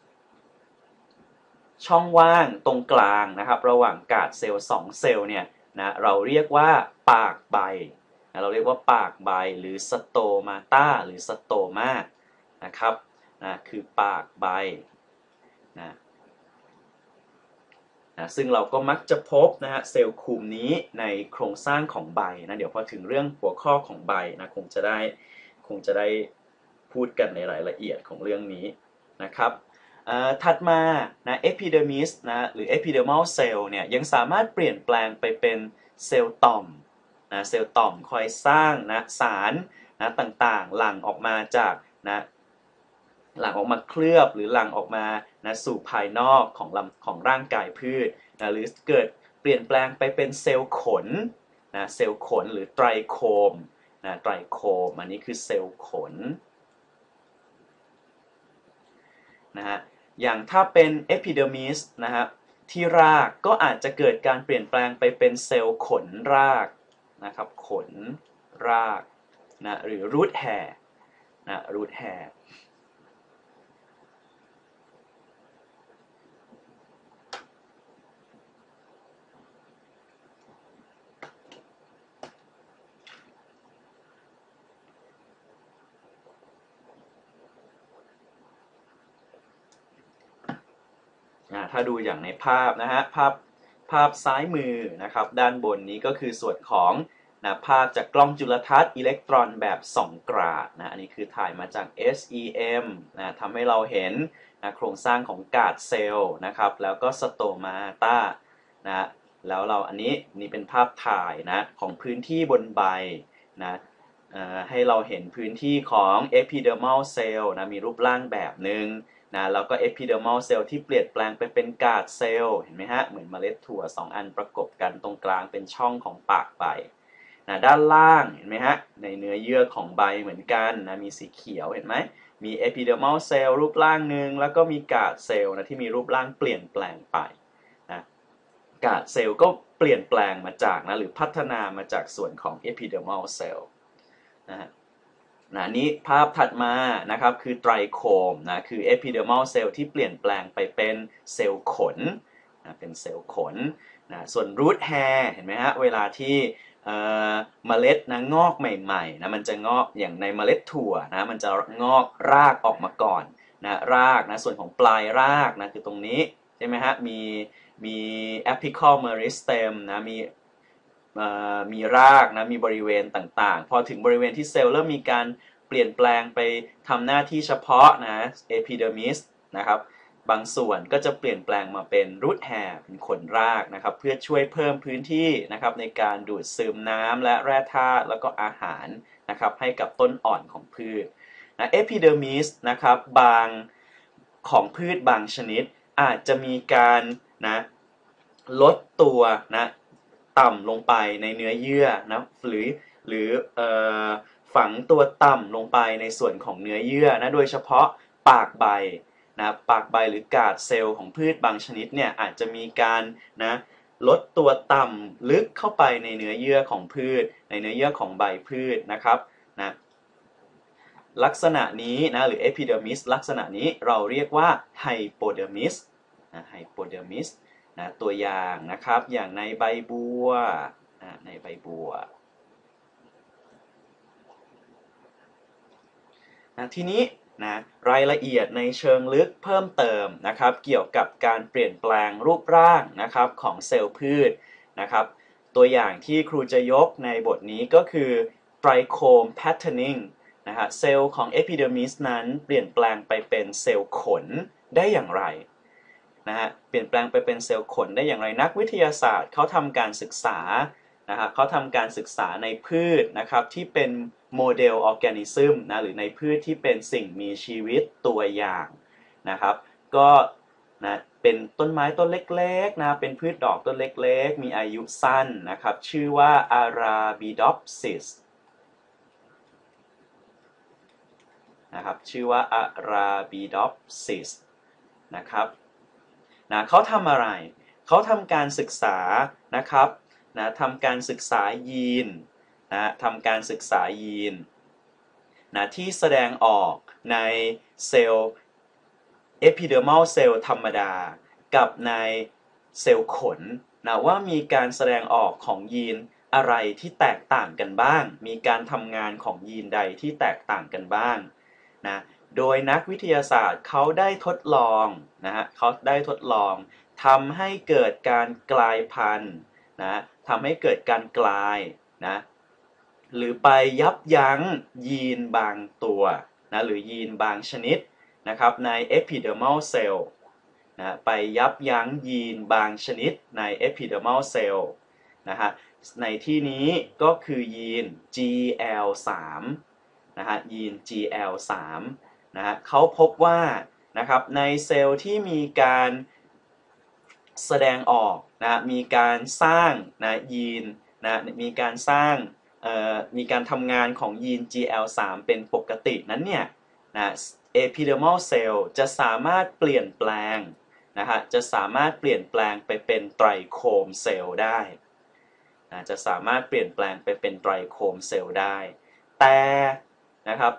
ช่องว่างตรงกลางนะครับระหว่างกาดเซลล์2เซลล์เนี่ยนะเราเรียกว่าปากใบนะเราเรียกว่าปากใบหรือสโตมาตาหรือสโตมานะครับนะคือปากใบนะนะซึ่งเราก็มักจะพบนะฮะเซลล์คุมนี้ในโครงสร้างของใบนะเดี๋ยวพอถึงเรื่องหัวข้อของใบนะคงจะได้พูดกันในรายละเอียดของเรื่องนี้นะครับถัดมานะเอพิเดอร์มิสนะหรือเอพิเดอร์มัลเซลล์เนี่ยยังสามารถเปลี่ยนแปลงไปเป็นเซลล์ต่อมนะเซลล์ต่อมคอยสร้างนะสารนะต่างๆหลั่งออกมาจากนะหลั่งออกมาเคลือบหรือหลั่งออกมานะสู่ภายนอกของร่างกายพืชนะหรือเกิดเปลี่ยนแปลงไปเป็นเซลล์ขนนะเซลล์ขนหรือไตรโคมนะไตรโคมอันนี้คือเซลล์ขนนะฮะอย่างถ้าเป็นเอพิเดอร์มิสนะฮะที่รากก็อาจจะเกิดการเปลี่ยนแปลงไปเป็นเซลล์ขนรากนะครับขนรากนะหรือรูทแฮร์นะรูทแฮร์ถ้าดูอย่างในภาพนะฮะภาพซ้ายมือนะครับด้านบนนี้ก็คือส่วนของนะภาพจากกล้องจุลทรรศน์อิเล็กตรอนแบบ2 กราดนะอันนี้คือถ่ายมาจาก SEM นะทำให้เราเห็นนะโครงสร้างของกาดเซลล์นะครับแล้วก็สโตมาตานะแล้วอันนี้เป็นภาพถ่ายนะของพื้นที่บนใบนะให้เราเห็นพื้นที่ของ epidermal cell นะมีรูปร่างแบบหนึ่งนะแล้วก็ epidermal cell ที่เปลี่ยนแปลงไปเป็นกาดเซลล์เห็นไหมฮะเหมือนเมล็ดถั่ว2 อันประกบกันตรงกลางเป็นช่องของปากใบนะด้านล่างเห็นไหมฮะในเนื้อเยื่อของใบเหมือนกันนะมีสีเขียวเห็นไหมมี epidermal cell รูปร่างหนึ่งแล้วก็มีกาดเซลล์นะที่มีรูปร่างเปลี่ยนแปลงไปนะกาดเซลล์ก็เปลี่ยนแปลงมาจากนะหรือพัฒนามาจากส่วนของ epidermal cell นะฮะนี้ภาพถัดมานะครับคือไตรโคมนะคือ epidermal cell ที่เปลี่ยนแปลงไปเป็นเซลล์ขนนะเป็นเซลล์ขนนะส่วน root hair เห็นไหมฮะเวลาที่เมล็ดนะงอกใหม่ๆนะมันจะงอกอย่างในเมล็ดถั่วนะมันจะงอกรากออกมาก่อนนะรากนะส่วนของปลายรากนะคือตรงนี้ใช่ไหมฮะมี apical meristem นะมีรากนะมีบริเวณต่างๆพอถึงบริเวณที่เซลล์เริ่มมีการเปลี่ยนแปลงไปทำหน้าที่เฉพาะนะ epidermis นะครับบางส่วนก็จะเปลี่ยนแปลงมาเป็น root hair เป็นขนรากนะครับเพื่อช่วยเพิ่มพื้นที่นะครับในการดูดซึมน้ำและแร่ธาตุแล้วก็อาหารนะครับให้กับต้นอ่อนของพืชนะ epidermis นะครับบางของพืชบางชนิดอาจจะมีการนะลดตัวนะต่ำลงไปในเนื้อเยื่อนะหรือฝังตัวต่ำลงไปในส่วนของเนื้อเยื่อนะโดยเฉพาะปากใบนะปากใบหรือกาดเซลล์ของพืชบางชนิดเนี่ยอาจจะมีการนะลดตัวต่ำลึกเข้าไปในเนื้อเยื่อของพืชในเนื้อเยื่อของใบพืชนะครับนะลักษณะนี้นะหรือ epidermis ลักษณะนี้เราเรียกว่า hypodermis นะ hypodermis นะตัวอย่างนะครับอย่างในใบบัวในใบบัวนะทีนี้นะรายละเอียดในเชิงลึกเพิ่มเติมนะครับเกี่ยวกับการเปลี่ยนแปลงรูปร่างนะครับของเซลล์พืชนะครับตัวอย่างที่ครูจะยกในบทนี้ก็คือ trichome patterning นะฮะเซลล์ของ epidermis นั้นเปลี่ยนแปลงไปเป็นเซลล์ขนได้อย่างไรนะฮะเปลี่ยนแปลงไปเป็นเซลล์ขนได้อย่างไรนักวิทยาศาสตร์เขาทำการศึกษานะครับเขาทำการศึกษาในพืชนะครับที่เป็นโมเดลออร์แกนิซึมนะหรือในพืชที่เป็นสิ่งมีชีวิตตัวอย่างนะครับก็นะเป็นต้นไม้ต้นเล็กๆนะเป็นพืชดอกต้นเล็กๆมีอายุสั้นนะครับชื่อว่า Arabidopsis นะครับชื่อว่า Arabidopsis นะครับนะเขาทำอะไรเขาทำการศึกษานะครับนะทำการศึกษายีนนะทำการศึกษายีนนะที่แสดงออกในเซลล์ epidermal cell ธรรมดากับในเซลล์ขนนะว่ามีการแสดงออกของยีนอะไรที่แตกต่างกันบ้างมีการทำงานของยีนใดที่แตกต่างกันบ้างนะโดยนักวิทยาศาสตร์เขาได้ทดลองนะฮะเขาได้ทดลองทำให้เกิดการกลายพันธุ์นะทำให้เกิดการกลายนะหรือไปยับยั้งยีนบางตัวนะหรือยีนบางชนิดนะครับใน epidermal cell นะไปยับยั้งยีนบางชนิดใน epidermal cell นะฮะในที่นี้ก็คือยีน GL3 นะฮะยีน GL3 นะฮะเขาพบว่านะครับในเซลล์ที่มีการแสดงออกนะมีการสร้างนะยีนนะมีการสร้างมีการทำงานของยีน GL3 เป็นปกตินั้นเนี่ยนะ epidermal cell จะสามารถเปลี่ยนแปลงนะฮะจะสามารถเปลี่ยนแปลงไปเป็นไตรโคมเซลล์ได้นะจะสามารถเปลี่ยนแปลงไปเป็นไตรโคมเซลล์ได้แต่นะครับ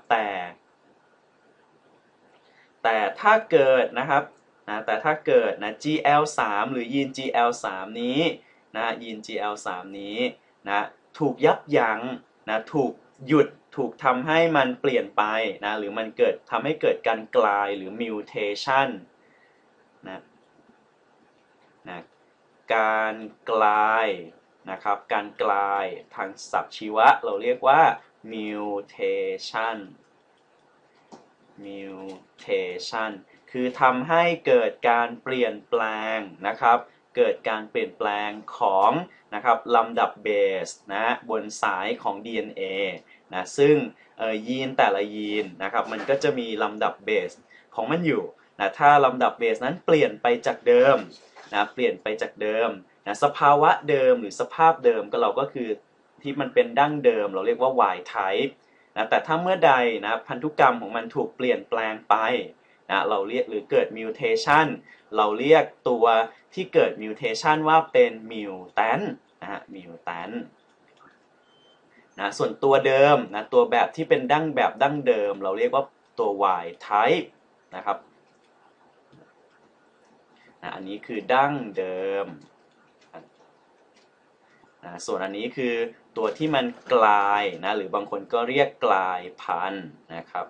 แต่ถ้าเกิดนะครับแต่ถ้าเกิดนะ GL3 หรือยีน GL3 นี้นะยีน GL3 นี้นะถูกยับยั้งนะถูกหยุดถูกทำให้มันเปลี่ยนไปนะหรือมันทำให้เกิดการกลายหรือ mutation นะการกลายนะครับการกลายทางศัพท์ชีวะเราเรียกว่า mutationคือทำให้เกิดการเปลี่ยนแปลงนะครับเกิดการเปลี่ยนแปลงของนะครับลำดับเบสนะบนสายของ DNA นะซึ่งยีนแต่ละยีนนะครับมันก็จะมีลำดับเบสของมันอยู่นะถ้าลำดับเบสนั้นเปลี่ยนไปจากเดิมนะเปลี่ยนไปจากเดิมนะสภาวะเดิมหรือสภาพเดิมก็คือที่มันเป็นดั้งเดิมเราเรียกว่า Y typeนะแต่ถ้าเมื่อใดนะพันธุกรรมของมันถูกเปลี่ยนแปลงไปนะเราเรียกหรือเกิด mutation เราเรียกตัวที่เกิด mutation ว่าเป็น mutant นะฮะ mutant นะส่วนตัวเดิมนะตัวแบบที่เป็นดั้งเดิมเราเรียกว่าตัว Y type นะครับนะอันนี้คือดั้งเดิมนะส่วนอันนี้คือตัวที่มันกลายนะหรือบางคนก็เรียกกลายพันธุ์นะครับ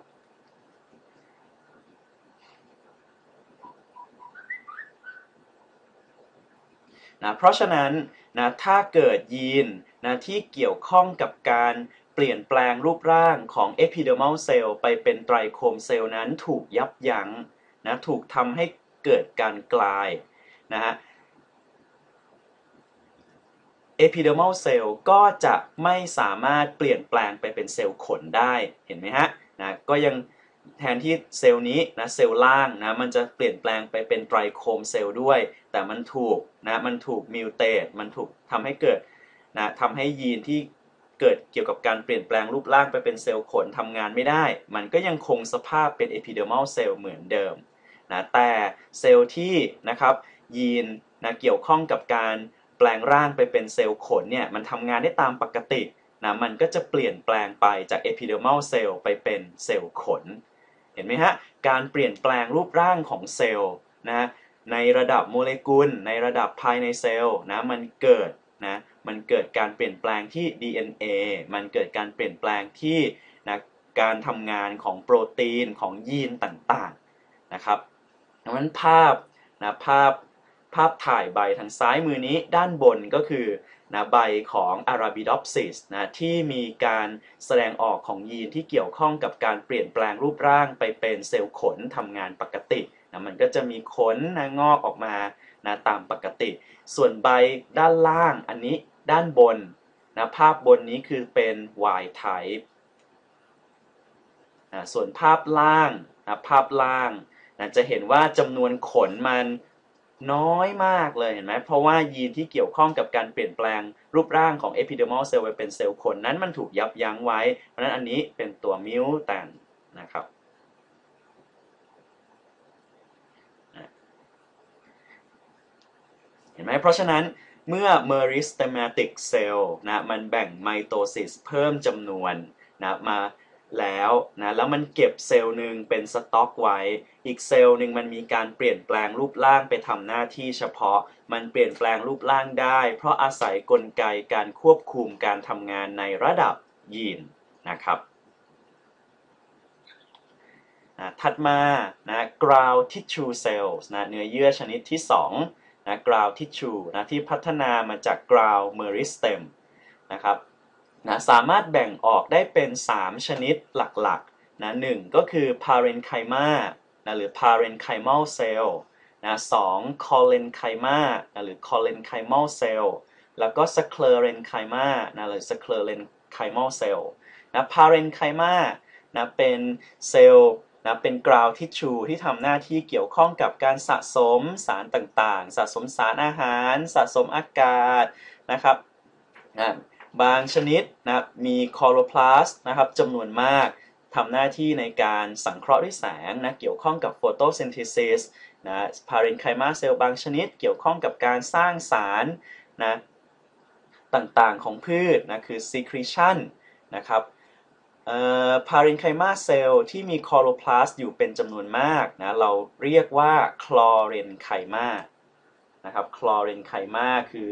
นะเพราะฉะนั้นนะถ้าเกิดยีนนะที่เกี่ยวข้องกับการเปลี่ยนแปลงรูปร่างของ epidermal cell ไปเป็นไตรโคมเซลล์นั้นถูกยับยั้งนะถูกทำให้เกิดการกลายนะฮะ epidermal cell ก็จะไม่สามารถเปลี่ยนแปลงไปเป็นเซลล์ขนได้เห็นไหมฮะนะก็ยังแทนที่เซลล์นี้นะเซลล์ล่างนะมันจะเปลี่ยนแปลงไปเป็นไตรโคมเซลล์ด้วยแต่มันถูกมิวเตตมันถูกทำให้เกิดนะทำให้ยีนที่เกิดเกี่ยวกับการเปลี่ยนแปลงรูปร่างไปเป็นเซลล์ขนทำงานไม่ได้มันก็ยังคงสภาพเป็น epidermal cell เหมือนเดิมนะแต่เซลล์ที่นะครับยีนนะเกี่ยวข้องกับการแปลงร่างไปเป็นเซลล์ขนเนี่ยมันทำงานได้ตามปกตินะมันก็จะเปลี่ยนแปลงไปจาก epidermal cell ไปเป็นเซลล์ขนเห็นไหมฮะการเปลี่ยนแปลงรูปร่างของเซลล์นะในระดับโมเลกุลในระดับภายในเซลล์นะมันเกิดการเปลี่ยนแปลงที่ DNA มันเกิดการเปลี่ยนแปลงที่นะการทำงานของโปรตีนของยีนต่างๆนะครับดังนั้นภาพถ่ายใบทางซ้ายมือนี้ด้านบนก็คือนะใบของ Arabidopsis นะที่มีการแสดงออกของยีนที่เกี่ยวข้องกับการเปลี่ยนแปลงรูปร่างไปเป็นเซลล์ขนทำงานปกตินะมันก็จะมีขนนะงอกออกมานะตามปกติส่วนใบด้านล่างอันนี้ด้านบนนะภาพบนนี้คือเป็น Y type นะส่วนภาพล่างนะจะเห็นว่าจำนวนขนมันน้อยมากเลยเห็นไหมเพราะว่ายีนที่เกี่ยวข้องกับการเปลี่ยนแปลงรูปร่างของ epidermal cell ไปเป็นเซลล์ขนนั้นมันถูกยับยั้งไว้เพราะฉะนั้นอันนี้เป็นตัว mutant นะครับเห็นไหมเพราะฉะนั้นเมื่อ meristematic cell นะมันแบ่งไมโตซิสเพิ่มจำนวนนะมาแล้วมันเก็บเซลล์หนึ่งเป็นสต็อกไว้อีกเซลล์หนึ่งมันมีการเปลี่ยนแปลงรูปร่างไปทำหน้าที่เฉพาะมันเปลี่ยนแปลงรูปร่างได้เพราะอาศัยกลไกการควบคุมการทำงานในระดับยีนนะครับถัดมานะ ground tissue cells นะเนื้อเยื่อชนิดที่2นะ ground tissue นะที่พัฒนามาจาก ground meristem นะครับนะสามารถแบ่งออกได้เป็น3ชนิดหลักๆนะ1ก็คือ parenchyma นะหรือ parenchymal cell นะ2 collenchyma นะหรือ collenchymal cell แล้วก็ sclerenchyma นะหรือ sclerenchymal cell นะ parenchyma นะเป็นเซลล์นะเป็น ground tissue ที่ทำหน้าที่เกี่ยวข้องกับการสะสมสารต่างๆสะสมสารอาหารสะสมอากาศนะครับนะบางชนิดนะมีคลอโรพลาสต์นะครับจำนวนมากทำหน้าที่ในการสังเคราะห์ด้วยแสงนะเกี่ยวข้องกับโฟโตซินเทซิสนะพาเรนไคมาเซลล์บางชนิดเกี่ยวข้องกับการสร้างสารนะต่างๆของพืชนะคือ secretion นะครับพาเรนไคมาเซลล์ที่มีคลอโรพลาสต์อยู่เป็นจำนวนมากนะเราเรียกว่าคลอเรนไคมานะครับคลอเรนไคมาคือ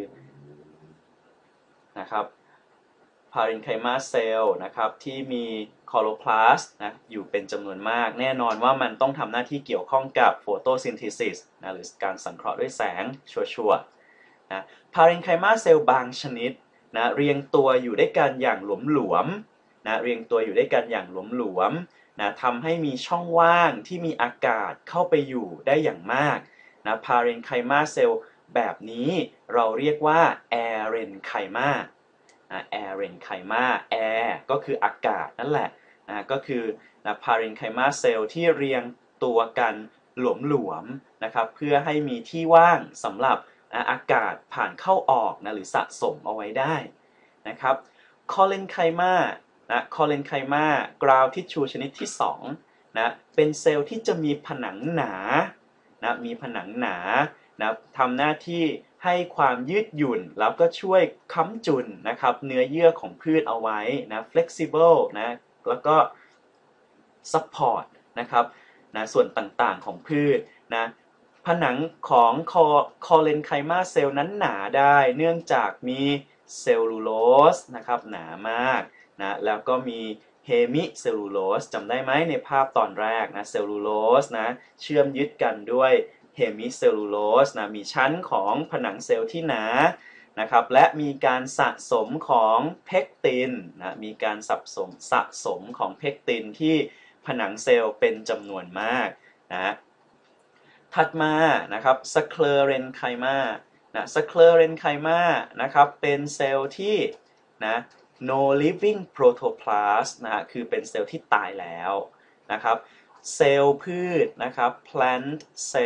นะครับพาเรนไคมาเซลล์นะครับที่มีคลอโรพลาสต์นะอยู่เป็นจำนวนมากแน่นอนว่ามันต้องทำหน้าที่เกี่ยวข้องกับโฟโตซินเทซิสนะหรือการสังเคราะห์ด้วยแสงชัวร์ๆนะพาเรนไคมาเซลล์บางชนิดนะเรียงตัวอยู่ด้วยกันอย่างหลวมๆนะเรียงตัวอยู่ด้วยกันอย่างหลวมๆนะทำให้มีช่องว่างที่มีอากาศเข้าไปอยู่ได้อย่างมากนะพาเรนไคมาเซลล์แบบนี้เราเรียกว่าแอเรนไคมาแอเรนไคมาแอร์ก็คืออากาศนั่นแหละก็คือพาเรนไคมาเซลล์ที่เรียงตัวกันหลวมๆนะครับเพื่อให้มีที่ว่างสำหรับอากาศผ่านเข้าออกนะหรือสะสมเอาไว้ได้นะครับคอเลนไคมาคอเลนไคมากราวทิชชูชนิดที่2นะเป็นเซลล์ที่จะมีผนังหนานะมีผนังหนานะทำหน้าที่ให้ความยืดหยุ่นแล้วก็ช่วยค้ำจุนนะครับเนื้อเยื่อของพืชเอาไว้นะ flexible นะแล้วก็ support นะครับนะส่วนต่างๆของพืชนะผนังของคอเลนไคมาเซลล์นั้นหนาได้เนื่องจากมีเซลลูโลสนะครับหนามากนะแล้วก็มีเฮมิเซลลูโลสจำได้ไหมในภาพตอนแรกนะเซลลูโลสนะเชื่อมยึดกันด้วยเฮมิเซลลูโลสนะมีชั้นของผนังเซลล์ที่หนานะครับและมีการสะสมของเพกตินนะมีการสะสมของเพกตินที่ผนังเซลล์เป็นจำนวนมากนะถัดมานะครับสเคลเรนไคมานะสเคลเรนไคมานะครับเป็นเซลล์ที่นะ no living protoplast นะคือเป็นเซลล์ที่ตายแล้วนะครับเซลล์พืชนะครับ plant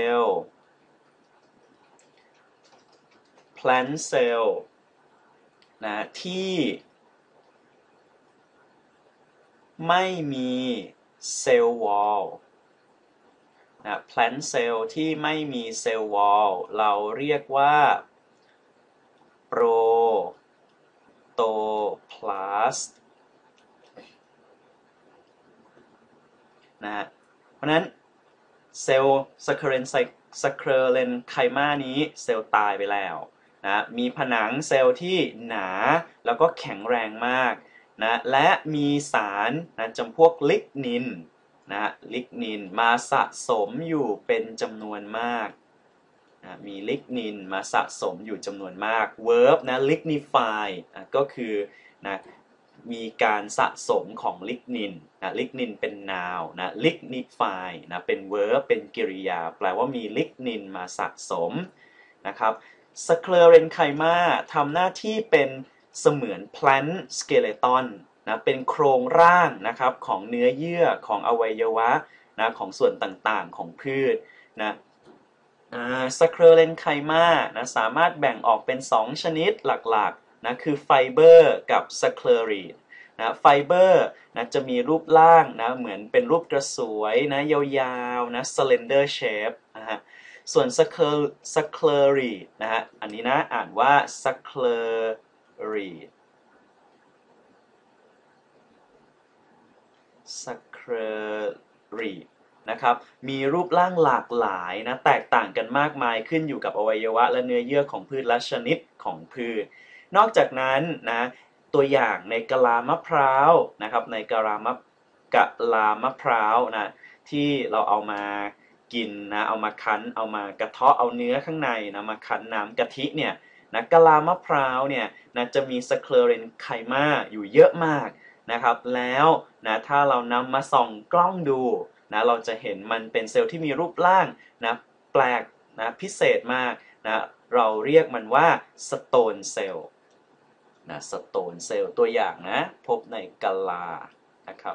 cell นะที่ไม่มีเซลล์วอลนะ plant cell ที่ไม่มีเซลล์วอลเราเรียกว่าโปรโตพลาสต์นะเพราะนั้นเซลล์สเคเลนไคมานี้เซลล์ตายไปแล้วนะมีผนังเซลล์ที่หนาแล้วก็แข็งแรงมากนะและมีสารนะจำพวกลิกนินนะลิกนินมาสะสมอยู่เป็นจำนวนมากนะมีลิกนินมาสะสมอยู่จำนวนมาก verb นะ lignify ก็คือนะมีการสะสมของลิกนินนะลิกนินเป็น noun นะ lignify นะเป็น verb เป็นกริยาแปลว่ามีลิกนินมาสะสมนะครับสเคลเรนไคมาทำหน้าที่เป็นเสมือน plant skeleton นะเป็นโครงร่างนะครับของเนื้อเยื่อของอวัยวะนะของส่วนต่างๆของพืชนะสเคลเรนไคมานะสามารถแบ่งออกเป็น2ชนิดหลักๆนะคือไฟเบอร์กับสเคลรีดนะไฟเบอร์นะจะมีรูปร่างนะเหมือนเป็นรูปกระสวยนะยาวๆนะ slender shape นะฮะส่วนสเคลรีดนะฮะอันนี้นะอ่านว่าสเคลรีดสเคลรีดนะครับมีรูปร่างหลากหลายนะแตกต่างกันมากมายขึ้นอยู่กับอวัยวะและเนื้อเยื่อของพืชและชนิดของพืชนอกจากนั้นนะตัวอย่างในกะลามะพร้าวนะครับในกะลามะพร้าวนะที่เราเอามากินนะเอามาคั้นเอามากระเทาะเอาเนื้อข้างในนะมาคั้นน้ำกะทิเนี่ยนะกะลามะพร้าวเนี่ยนะจะมีสเคลเรนไคมาอยู่เยอะมากนะครับแล้วนะถ้าเรานำมาส่องกล้องดูนะเราจะเห็นมันเป็นเซลล์ที่มีรูปร่างนะแปลกนะพิเศษมากนะเราเรียกมันว่าสโตนเซลล์นะสโตนเซลล์ตัวอย่างนะพบในกะลานะครับ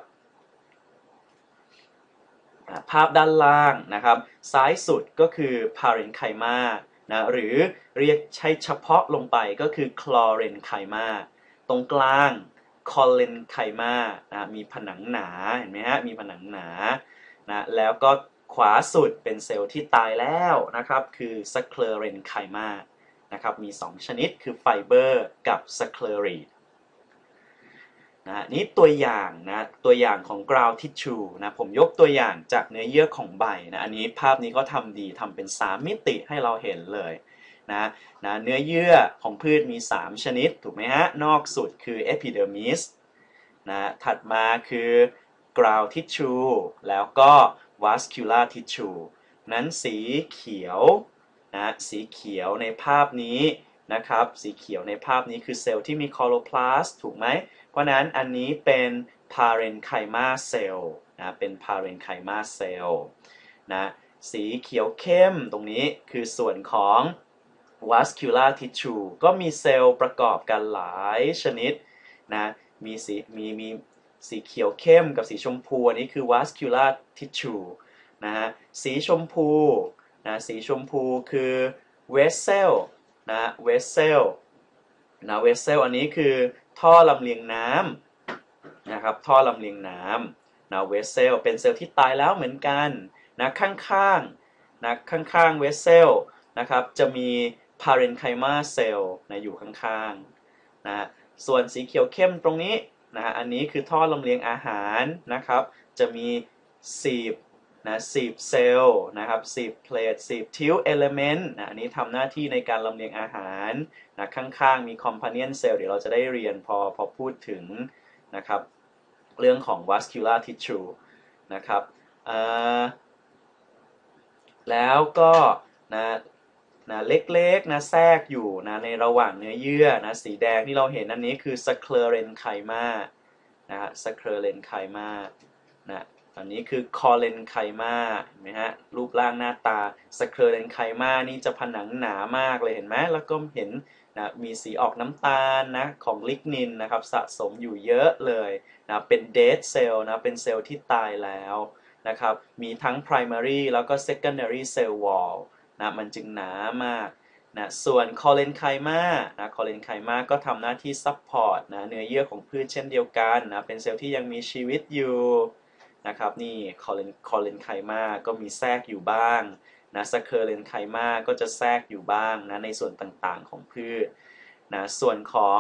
ภาพด้านล่างนะครับซ้ายสุดก็คือ parenchyma นะหรือเรียกใช้เฉพาะลงไปก็คือ chlorenchyma ตรงกลาง collenchyma นะมีผนังหนาเห็นไหมฮะมีผนังหนานะแล้วก็ขวาสุดเป็นเซลล์ที่ตายแล้วนะครับคือ sclerenchyma นะครับมี2ชนิดคือไฟเบอร์กับ scleriteนะนี่ตัวอย่างนะตัวอย่างของ ground tissue นะผมยกตัวอย่างจากเนื้อเยื่อของใบนะอันนี้ภาพนี้ก็ทำดีทำเป็น3มิติให้เราเห็นเลยนะเนื้อเยื่อของพืชมี3ชนิดถูกไหมฮะนอกสุดคือ epidermis นะถัดมาคือ ground tissue แล้วก็ vascular tissue นั้นสีเขียวนะสีเขียวในภาพนี้นะครับสีเขียวในภาพนี้คือเซลล์ที่มี chloroplast ถูกไหมเพราะนั้นอันนี้เป็น parenchyma cell นะเป็น parenchyma cell นะสีเขียวเข้มตรงนี้คือส่วนของ vascular tissue ก็มีเซลล์ประกอบกันหลายชนิดนะมีสีเขียวเข้มกับสีชมพูอันนี้คือ vascular tissue นะฮะสีชมพูนะสีชมพูคือ vessel นะ vessel นะ vessel อันนี้คือท่อลำเลียงน้ำนะครับท่อลำเลียงน้ำนะเวสเซลเป็นเซลล์ที่ตายแล้วเหมือนกันนะข้างๆนะข้างๆเวสเซลนะครับจะมี parenchyma cell นะอยู่ข้างๆนะส่วนสีเขียวเข้มตรงนี้นะอันนี้คือท่อลำเลียงอาหารนะครับจะมีสีบนะสีบเซลล์นะครับสีบเพลทสีบทิวเอลิเมนต์นะอันนี้ทำหน้าที่ในการลำเลียงอาหารนะข้างๆมี companion cell เดี๋ยวเราจะได้เรียนพอพูดถึงนะครับเรื่องของ vascular tissue นะครับแล้วก็นะเล็กๆนะแทรกอยู่นะในระหว่างเนื้อเยื่อนะสีแดงที่เราเห็นอันนี้คือ sclerenchyma นะฮะ sclerenchyma นะอันนี้คือ collenchyma เห็นไหมฮะรูปร่างหน้าตา sclerenchyma นี่จะผนังหนามากเลยเห็นไหมแล้วก็เห็นนะมีสีออกน้ำตาลนะของลิกนินนะครับสะสมอยู่เยอะเลยนะเป็น dead cell นะเป็นเซลล์ที่ตายแล้วนะครับมีทั้ง primary แล้วก็ secondary cell wall นะมันจึงหนามากนะส่วน collenchyma นะ collenchyma ก็ทำหน้าที่ support นะเนื้อเยื่อของพืชเช่นเดียวกันนะเป็นเซลล์ที่ยังมีชีวิตอยู่นะครับนี่ collenchyma ก็มีแทรกอยู่บ้างนะ sclerenchyma ก็จะแทรกอยู่บ้างนะในส่วนต่างๆของพืชนะส่วนของ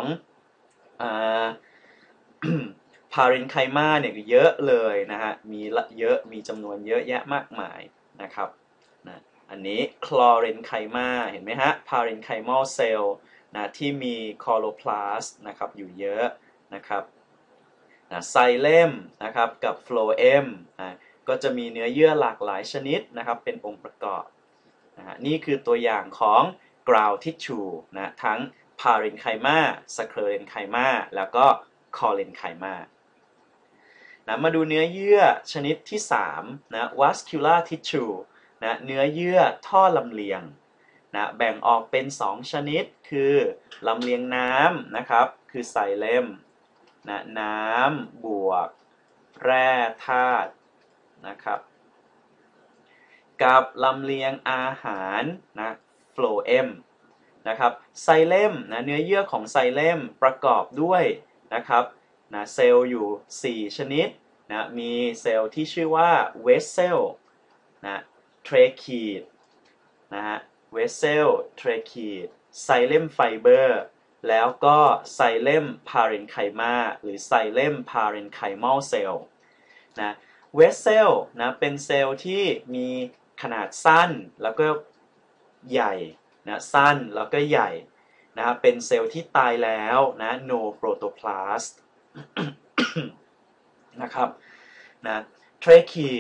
parenchyma เนี่ยเยอะเลยนะฮะเยอะมีจำนวนเยอะแยะมากมายนะครับนะอันนี้ chlorenchyma เห็นไหมฮะ parenchymal cell นะที่มี chloroplast นะครับอยู่เยอะนะครับนะไซเลมนะครับกับ phloem นะก็จะมีเนื้อเยื่อหลากหลายชนิดนะครับเป็นองค์ประกอบนะนี่คือตัวอย่างของ ground tissue นะทั้ง parenchyma sclerenchyma แล้วก็ collenchyma นะมาดูเนื้อเยื่อชนิดที่3นะ vascular tissue นะเนื้อเยื่อท่อลำเลียงนะแบ่งออกเป็น2ชนิดคือลำเลียงน้ำนะครับคือไซเลมนะน้ำบวกแร่ธาตุนะครับกับลำเลียงอาหารนะโฟลเอมนะครับไซเลมนะเนื้อเยื่อของไซเลมประกอบด้วยนะครับนะเซลล์อยู่4ชนิดนะมีเซลล์ที่ชื่อว่าเวสเซลนะเทรคีดนะฮะเวสเซลเทรคีดไซเลมไฟเบอร์แล้วก็ไซเลมพาเรนไคมาหรือไซเลมพาเรนไคมัลเซลล์นะเวสเซลนะเป็นเซลล์ที่มีขนาดสั้นแล้วก็ใหญ่นะสั้นแล้วก็ใหญ่นะเป็นเซลล์ที่ตายแล้วนะ no protoplasm นะครับนะเทรคีด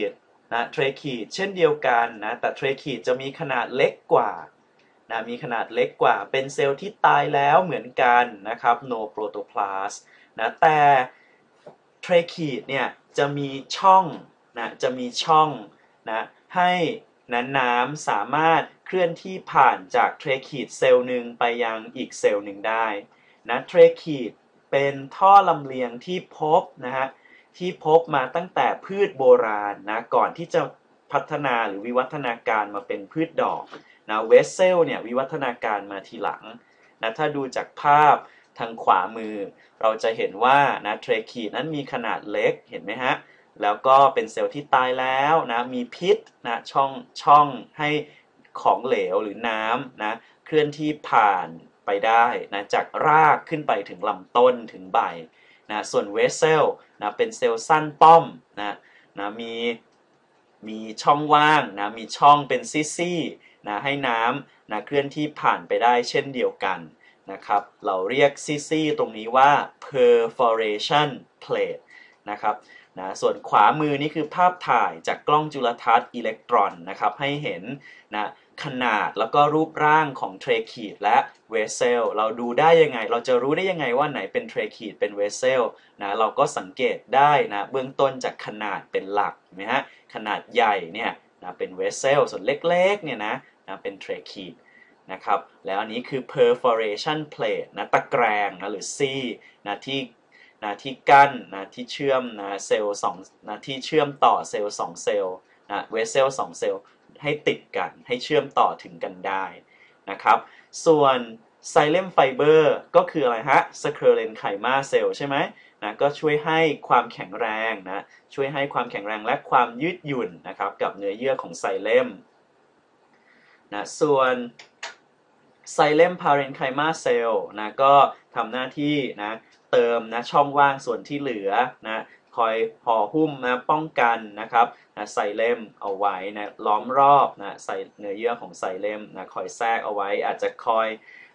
นะเทรคีดเช่นเดียวกันนะแต่เทรคีดจะมีขนาดเล็กกว่านะมีขนาดเล็กกว่าเป็นเซลล์ที่ตายแล้วเหมือนกันนะครับ no protoplast นะแต่เทรคีดเนี่ยจะมีช่องนะจะมีช่องนะให้น้ำสามารถเคลื่อนที่ผ่านจากเทรคีดเซลล์หนึ่งไปยังอีกเซลล์หนึ่งได้นะเทรคีดเป็นท่อลำเลียงที่พบนะฮะที่พบมาตั้งแต่พืชโบราณนะก่อนที่จะพัฒนาหรือวิวัฒนาการมาเป็นพืชดอกนะเวสเซลเนี่ยวิวัฒนาการมาทีหลังนะถ้าดูจากภาพทางขวามือเราจะเห็นว่านะเทรคีดนั้นมีขนาดเล็กเห็นไหมฮะแล้วก็เป็นเซลล์ที่ตายแล้วนะมีพิษนะช่องให้ของเหลวหรือน้ำนะเคลื่อนที่ผ่านไปได้นะจากรากขึ้นไปถึงลำต้นถึงใบนะส่วนเวสเซลนะเป็นเซลล์สั้นป้อมนะมีช่องว่างนะมีช่องเป็นซี่ๆนะให้น้ำนะเคลื่อนที่ผ่านไปได้เช่นเดียวกันนะครับเราเรียกซี่ๆตรงนี้ว่า perforation plate นะครับนะส่วนขวามือนี่คือภาพถ่ายจากกล้องจุลทรรศน์อิเล็กตรอนนะครับให้เห็นนะขนาดแล้วก็รูปร่างของเทรคีดและเวสเซลเราดูได้ยังไงเราจะรู้ได้ยังไงว่าไหนเป็นเทรคีดเป็นเวสเซลนะเราก็สังเกตได้นะเบื้องต้นจากขนาดเป็นหลักนะฮะขนาดใหญ่เนี่ยนะเป็นเวสเซลส่วนเล็กๆเนี่ยนะเป็นเทรคีดนะครับแล้วอันนี้คือ perforation plate นะตะแกรงนะหรือซี่นะที่กั้นนะที่เชื่อมนะเซลล์2นะที่เชื่อมต่อเซลล์2เซลล์นะเวสเซล2เซลล์ให้ติดกันให้เชื่อมต่อถึงกันได้นะครับส่วนไซเลมไฟเบอร์ก็คืออะไรฮะสเคอเรนไคมาเซลล์ใช่ไหมนะก็ช่วยให้ความแข็งแรงนะช่วยให้ความแข็งแรงและความยืดหยุ่นนะครับกับเนื้อเยื่อของไซเลมนะส่วนไซเลมพาเรนไคมาเซลล์นะก็ทำหน้าที่นะเติมนะช่องว่างส่วนที่เหลือนะคอยห่อหุ้มนะป้องกันนะครับนะไซเลมเอาไว้นะล้อมรอบนะใส่เนื้อเยื่อของไซเลมนะคอยแทรกเอาไว้อาจจะคอย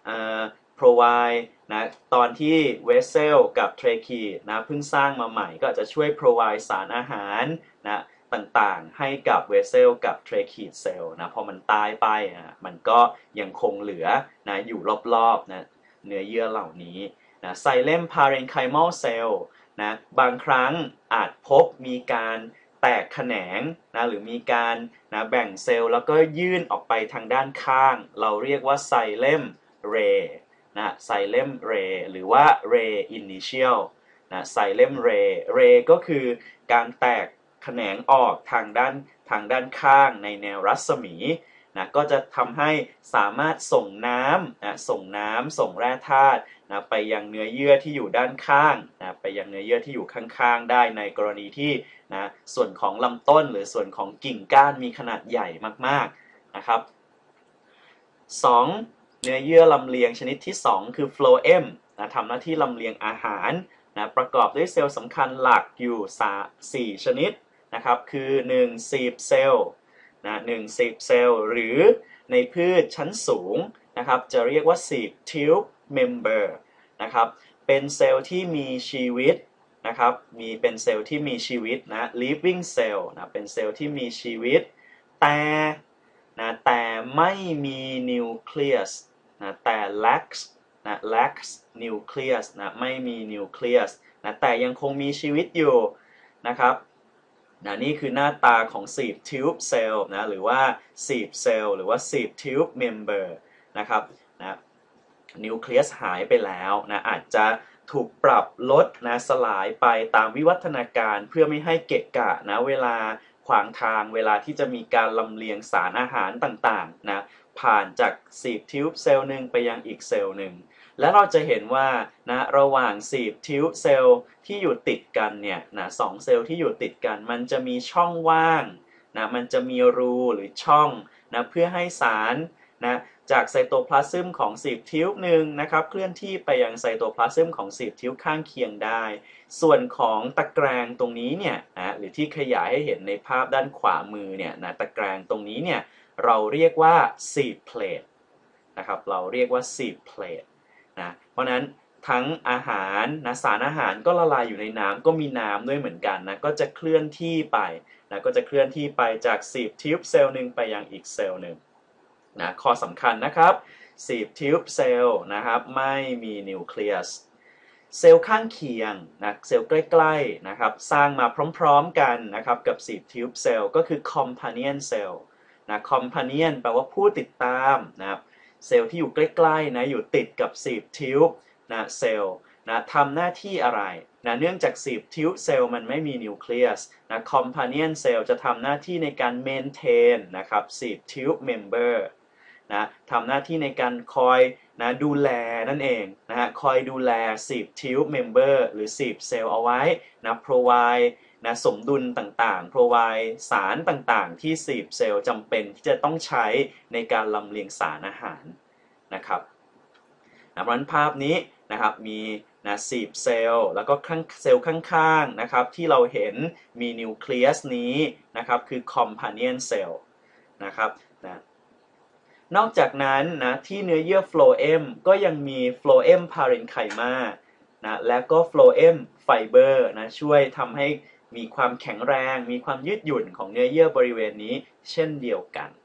provide นะตอนที่เวสเซลกับเทรคีดนะเพิ่งสร้างมาใหม่ก็อาจจะช่วย provide สารอาหารนะต่างๆให้กับเวสเซลกับเทรคีดเซลล์นะพอมันตายไปมันก็ยังคงเหลือนะอยู่รอบๆนะเนื้อเยื่อเหล่านี้นะไซเลมพาเรนไคมอลเซลล์นะบางครั้งอาจพบมีการแตกแขนงนะหรือมีการนะแบ่งเซลล์แล้วก็ยื่นออกไปทางด้านข้างเราเรียกว่าไซเลมเรนะไซเลมเรหรือว่าเรอินิเชียลนะไซเลมเรก็คือการแตกแขนงออกทางด้านข้างในแนวรัศมีนะก็จะทำให้สามารถส่งน้ำส่งแร่ธาตุนะไปยังเนื้อเยื่อที่อยู่ด้านข้างนะไปยังเนื้อเยื่อที่อยู่ข้างๆได้ในกรณีที่นะส่วนของลำต้นหรือส่วนของกิ่งก้านมีขนาดใหญ่มากๆนะครับ2เนื้อเยื่อลำเลียงชนิดที่2คือโฟลเอมนะทำหน้าที่ลำเลียงอาหารนะประกอบด้วยเซลล์สำคัญหลักอยู่4ชนิดนะครับคือ1ซีบเซลล์นะ1ซีบเซลล์หรือในพืชชั้นสูงนะครับจะเรียกว่าซีบทิวบเมมเบอร์นะครับเป็นเซลล์ที่มีชีวิตนะครับเป็นเซลล์ที่มีชีวิตนะ living cell นะเป็นเซลล์ที่มีชีวิตแต่ไม่มีนิวเคลียสนะแต่ lacks nucleus นะไม่มีนิวเคลียสนะแต่ยังคงมีชีวิตอยู่นะครับนี่คือหน้าตาของซีบทิวบเซลล์นะหรือว่าซีบเซลล์หรือว่าซีบทิวบเมมเบอร์นะครับนะนิวเคลียสหายไปแล้วนะอาจจะถูกปรับลดนะสลายไปตามวิวัฒนาการเพื่อไม่ให้เกะกะนะเวลาขวางทางเวลาที่จะมีการลำเลียงสารอาหารต่างๆนะผ่านจากซีบทิวบเซลล์หนึ่งไปยังอีกเซลล์หนึ่งและเราจะเห็นว่านะระหว่างซีบทิวบเซลล์ที่อยู่ติดกันเนี่ยนะ2เซลล์ที่อยู่ติดกันมันจะมีช่องว่างนะมันจะมีรูหรือช่องนะเพื่อให้สารนะจากไซโตพลาซึมของซีบทิวบหนึ่งนะครับเคลื่อนที่ไปยังไซโตพลาซึมของซีบทิวบข้างเคียงได้ส่วนของตะแกรงตรงนี้เนี่ยนะหรือที่ขยายให้เห็นในภาพด้านขวามือเนี่ยนะตะแกรงตรงนี้เนี่ยเราเรียกว่าซีบเพลทนะครับเราเรียกว่าซีบเพลทนะเพราะนั้นทั้งอาหารนะสารอาหารก็ละลายอยู่ในน้ำก็มีน้ำด้วยเหมือนกันนะก็จะเคลื่อนที่ไปนะก็จะเคลื่อนที่ไปจากซีบทิวบ์เซลล์หนึ่งไปยังอีกเซลล์หนึ่งนะข้อสำคัญนะครับซีบทิวบ์เซลล์นะครับไม่มีนิวเคลียสเซลล์ข้างเคียงนะเซลล์ใกล้ๆนะครับสร้างมาพร้อมๆกันนะครับกับซีบทิวบ์เซลล์ก็คือ companion cell นะ companion แปลว่าผู้ติดตามนะครับเซลล์ที่อยู่ใกล้ๆนะอยู่ติดกับซีบทิวบ์นะเซลล์นะทำหน้าที่อะไรนะเนื่องจากซีบทิวบ์เซลล์มันไม่มีนิวเคลียสนะ companion cell จะทำหน้าที่ในการ maintain นะครับซีบทิวบ์ member นะทำหน้าที่ในการคอยนะดูแลนั่นเองนะฮะคอยดูแลซีบทิวบ์ member หรือซีบเซลล์เอาไว้นะ provide นะสมดุลต่างๆ provide สารต่างๆที่ซีบเซลล์จำเป็นที่จะต้องใช้ในการลำเลียงสารอาหารนะครับนะเพราะฉะนั้นภาพนี้นะครับมีนะซีบเซลล์แล้วก็เซลล์ข้างๆนะครับที่เราเห็นมีนิวเคลียสนี้นะครับคือ companion cell นะครับนะนอกจากนั้นนะที่เนื้อเยื่อโฟลเอมก็ยังมีโฟลเอมพาเรนไคมานะและก็โฟลเอมไฟเบอร์นะช่วยทำให้มีความแข็งแรงมีความยืดหยุ่นของเนื้อเยื่อบริเวณนี้เช่นเดียวกัน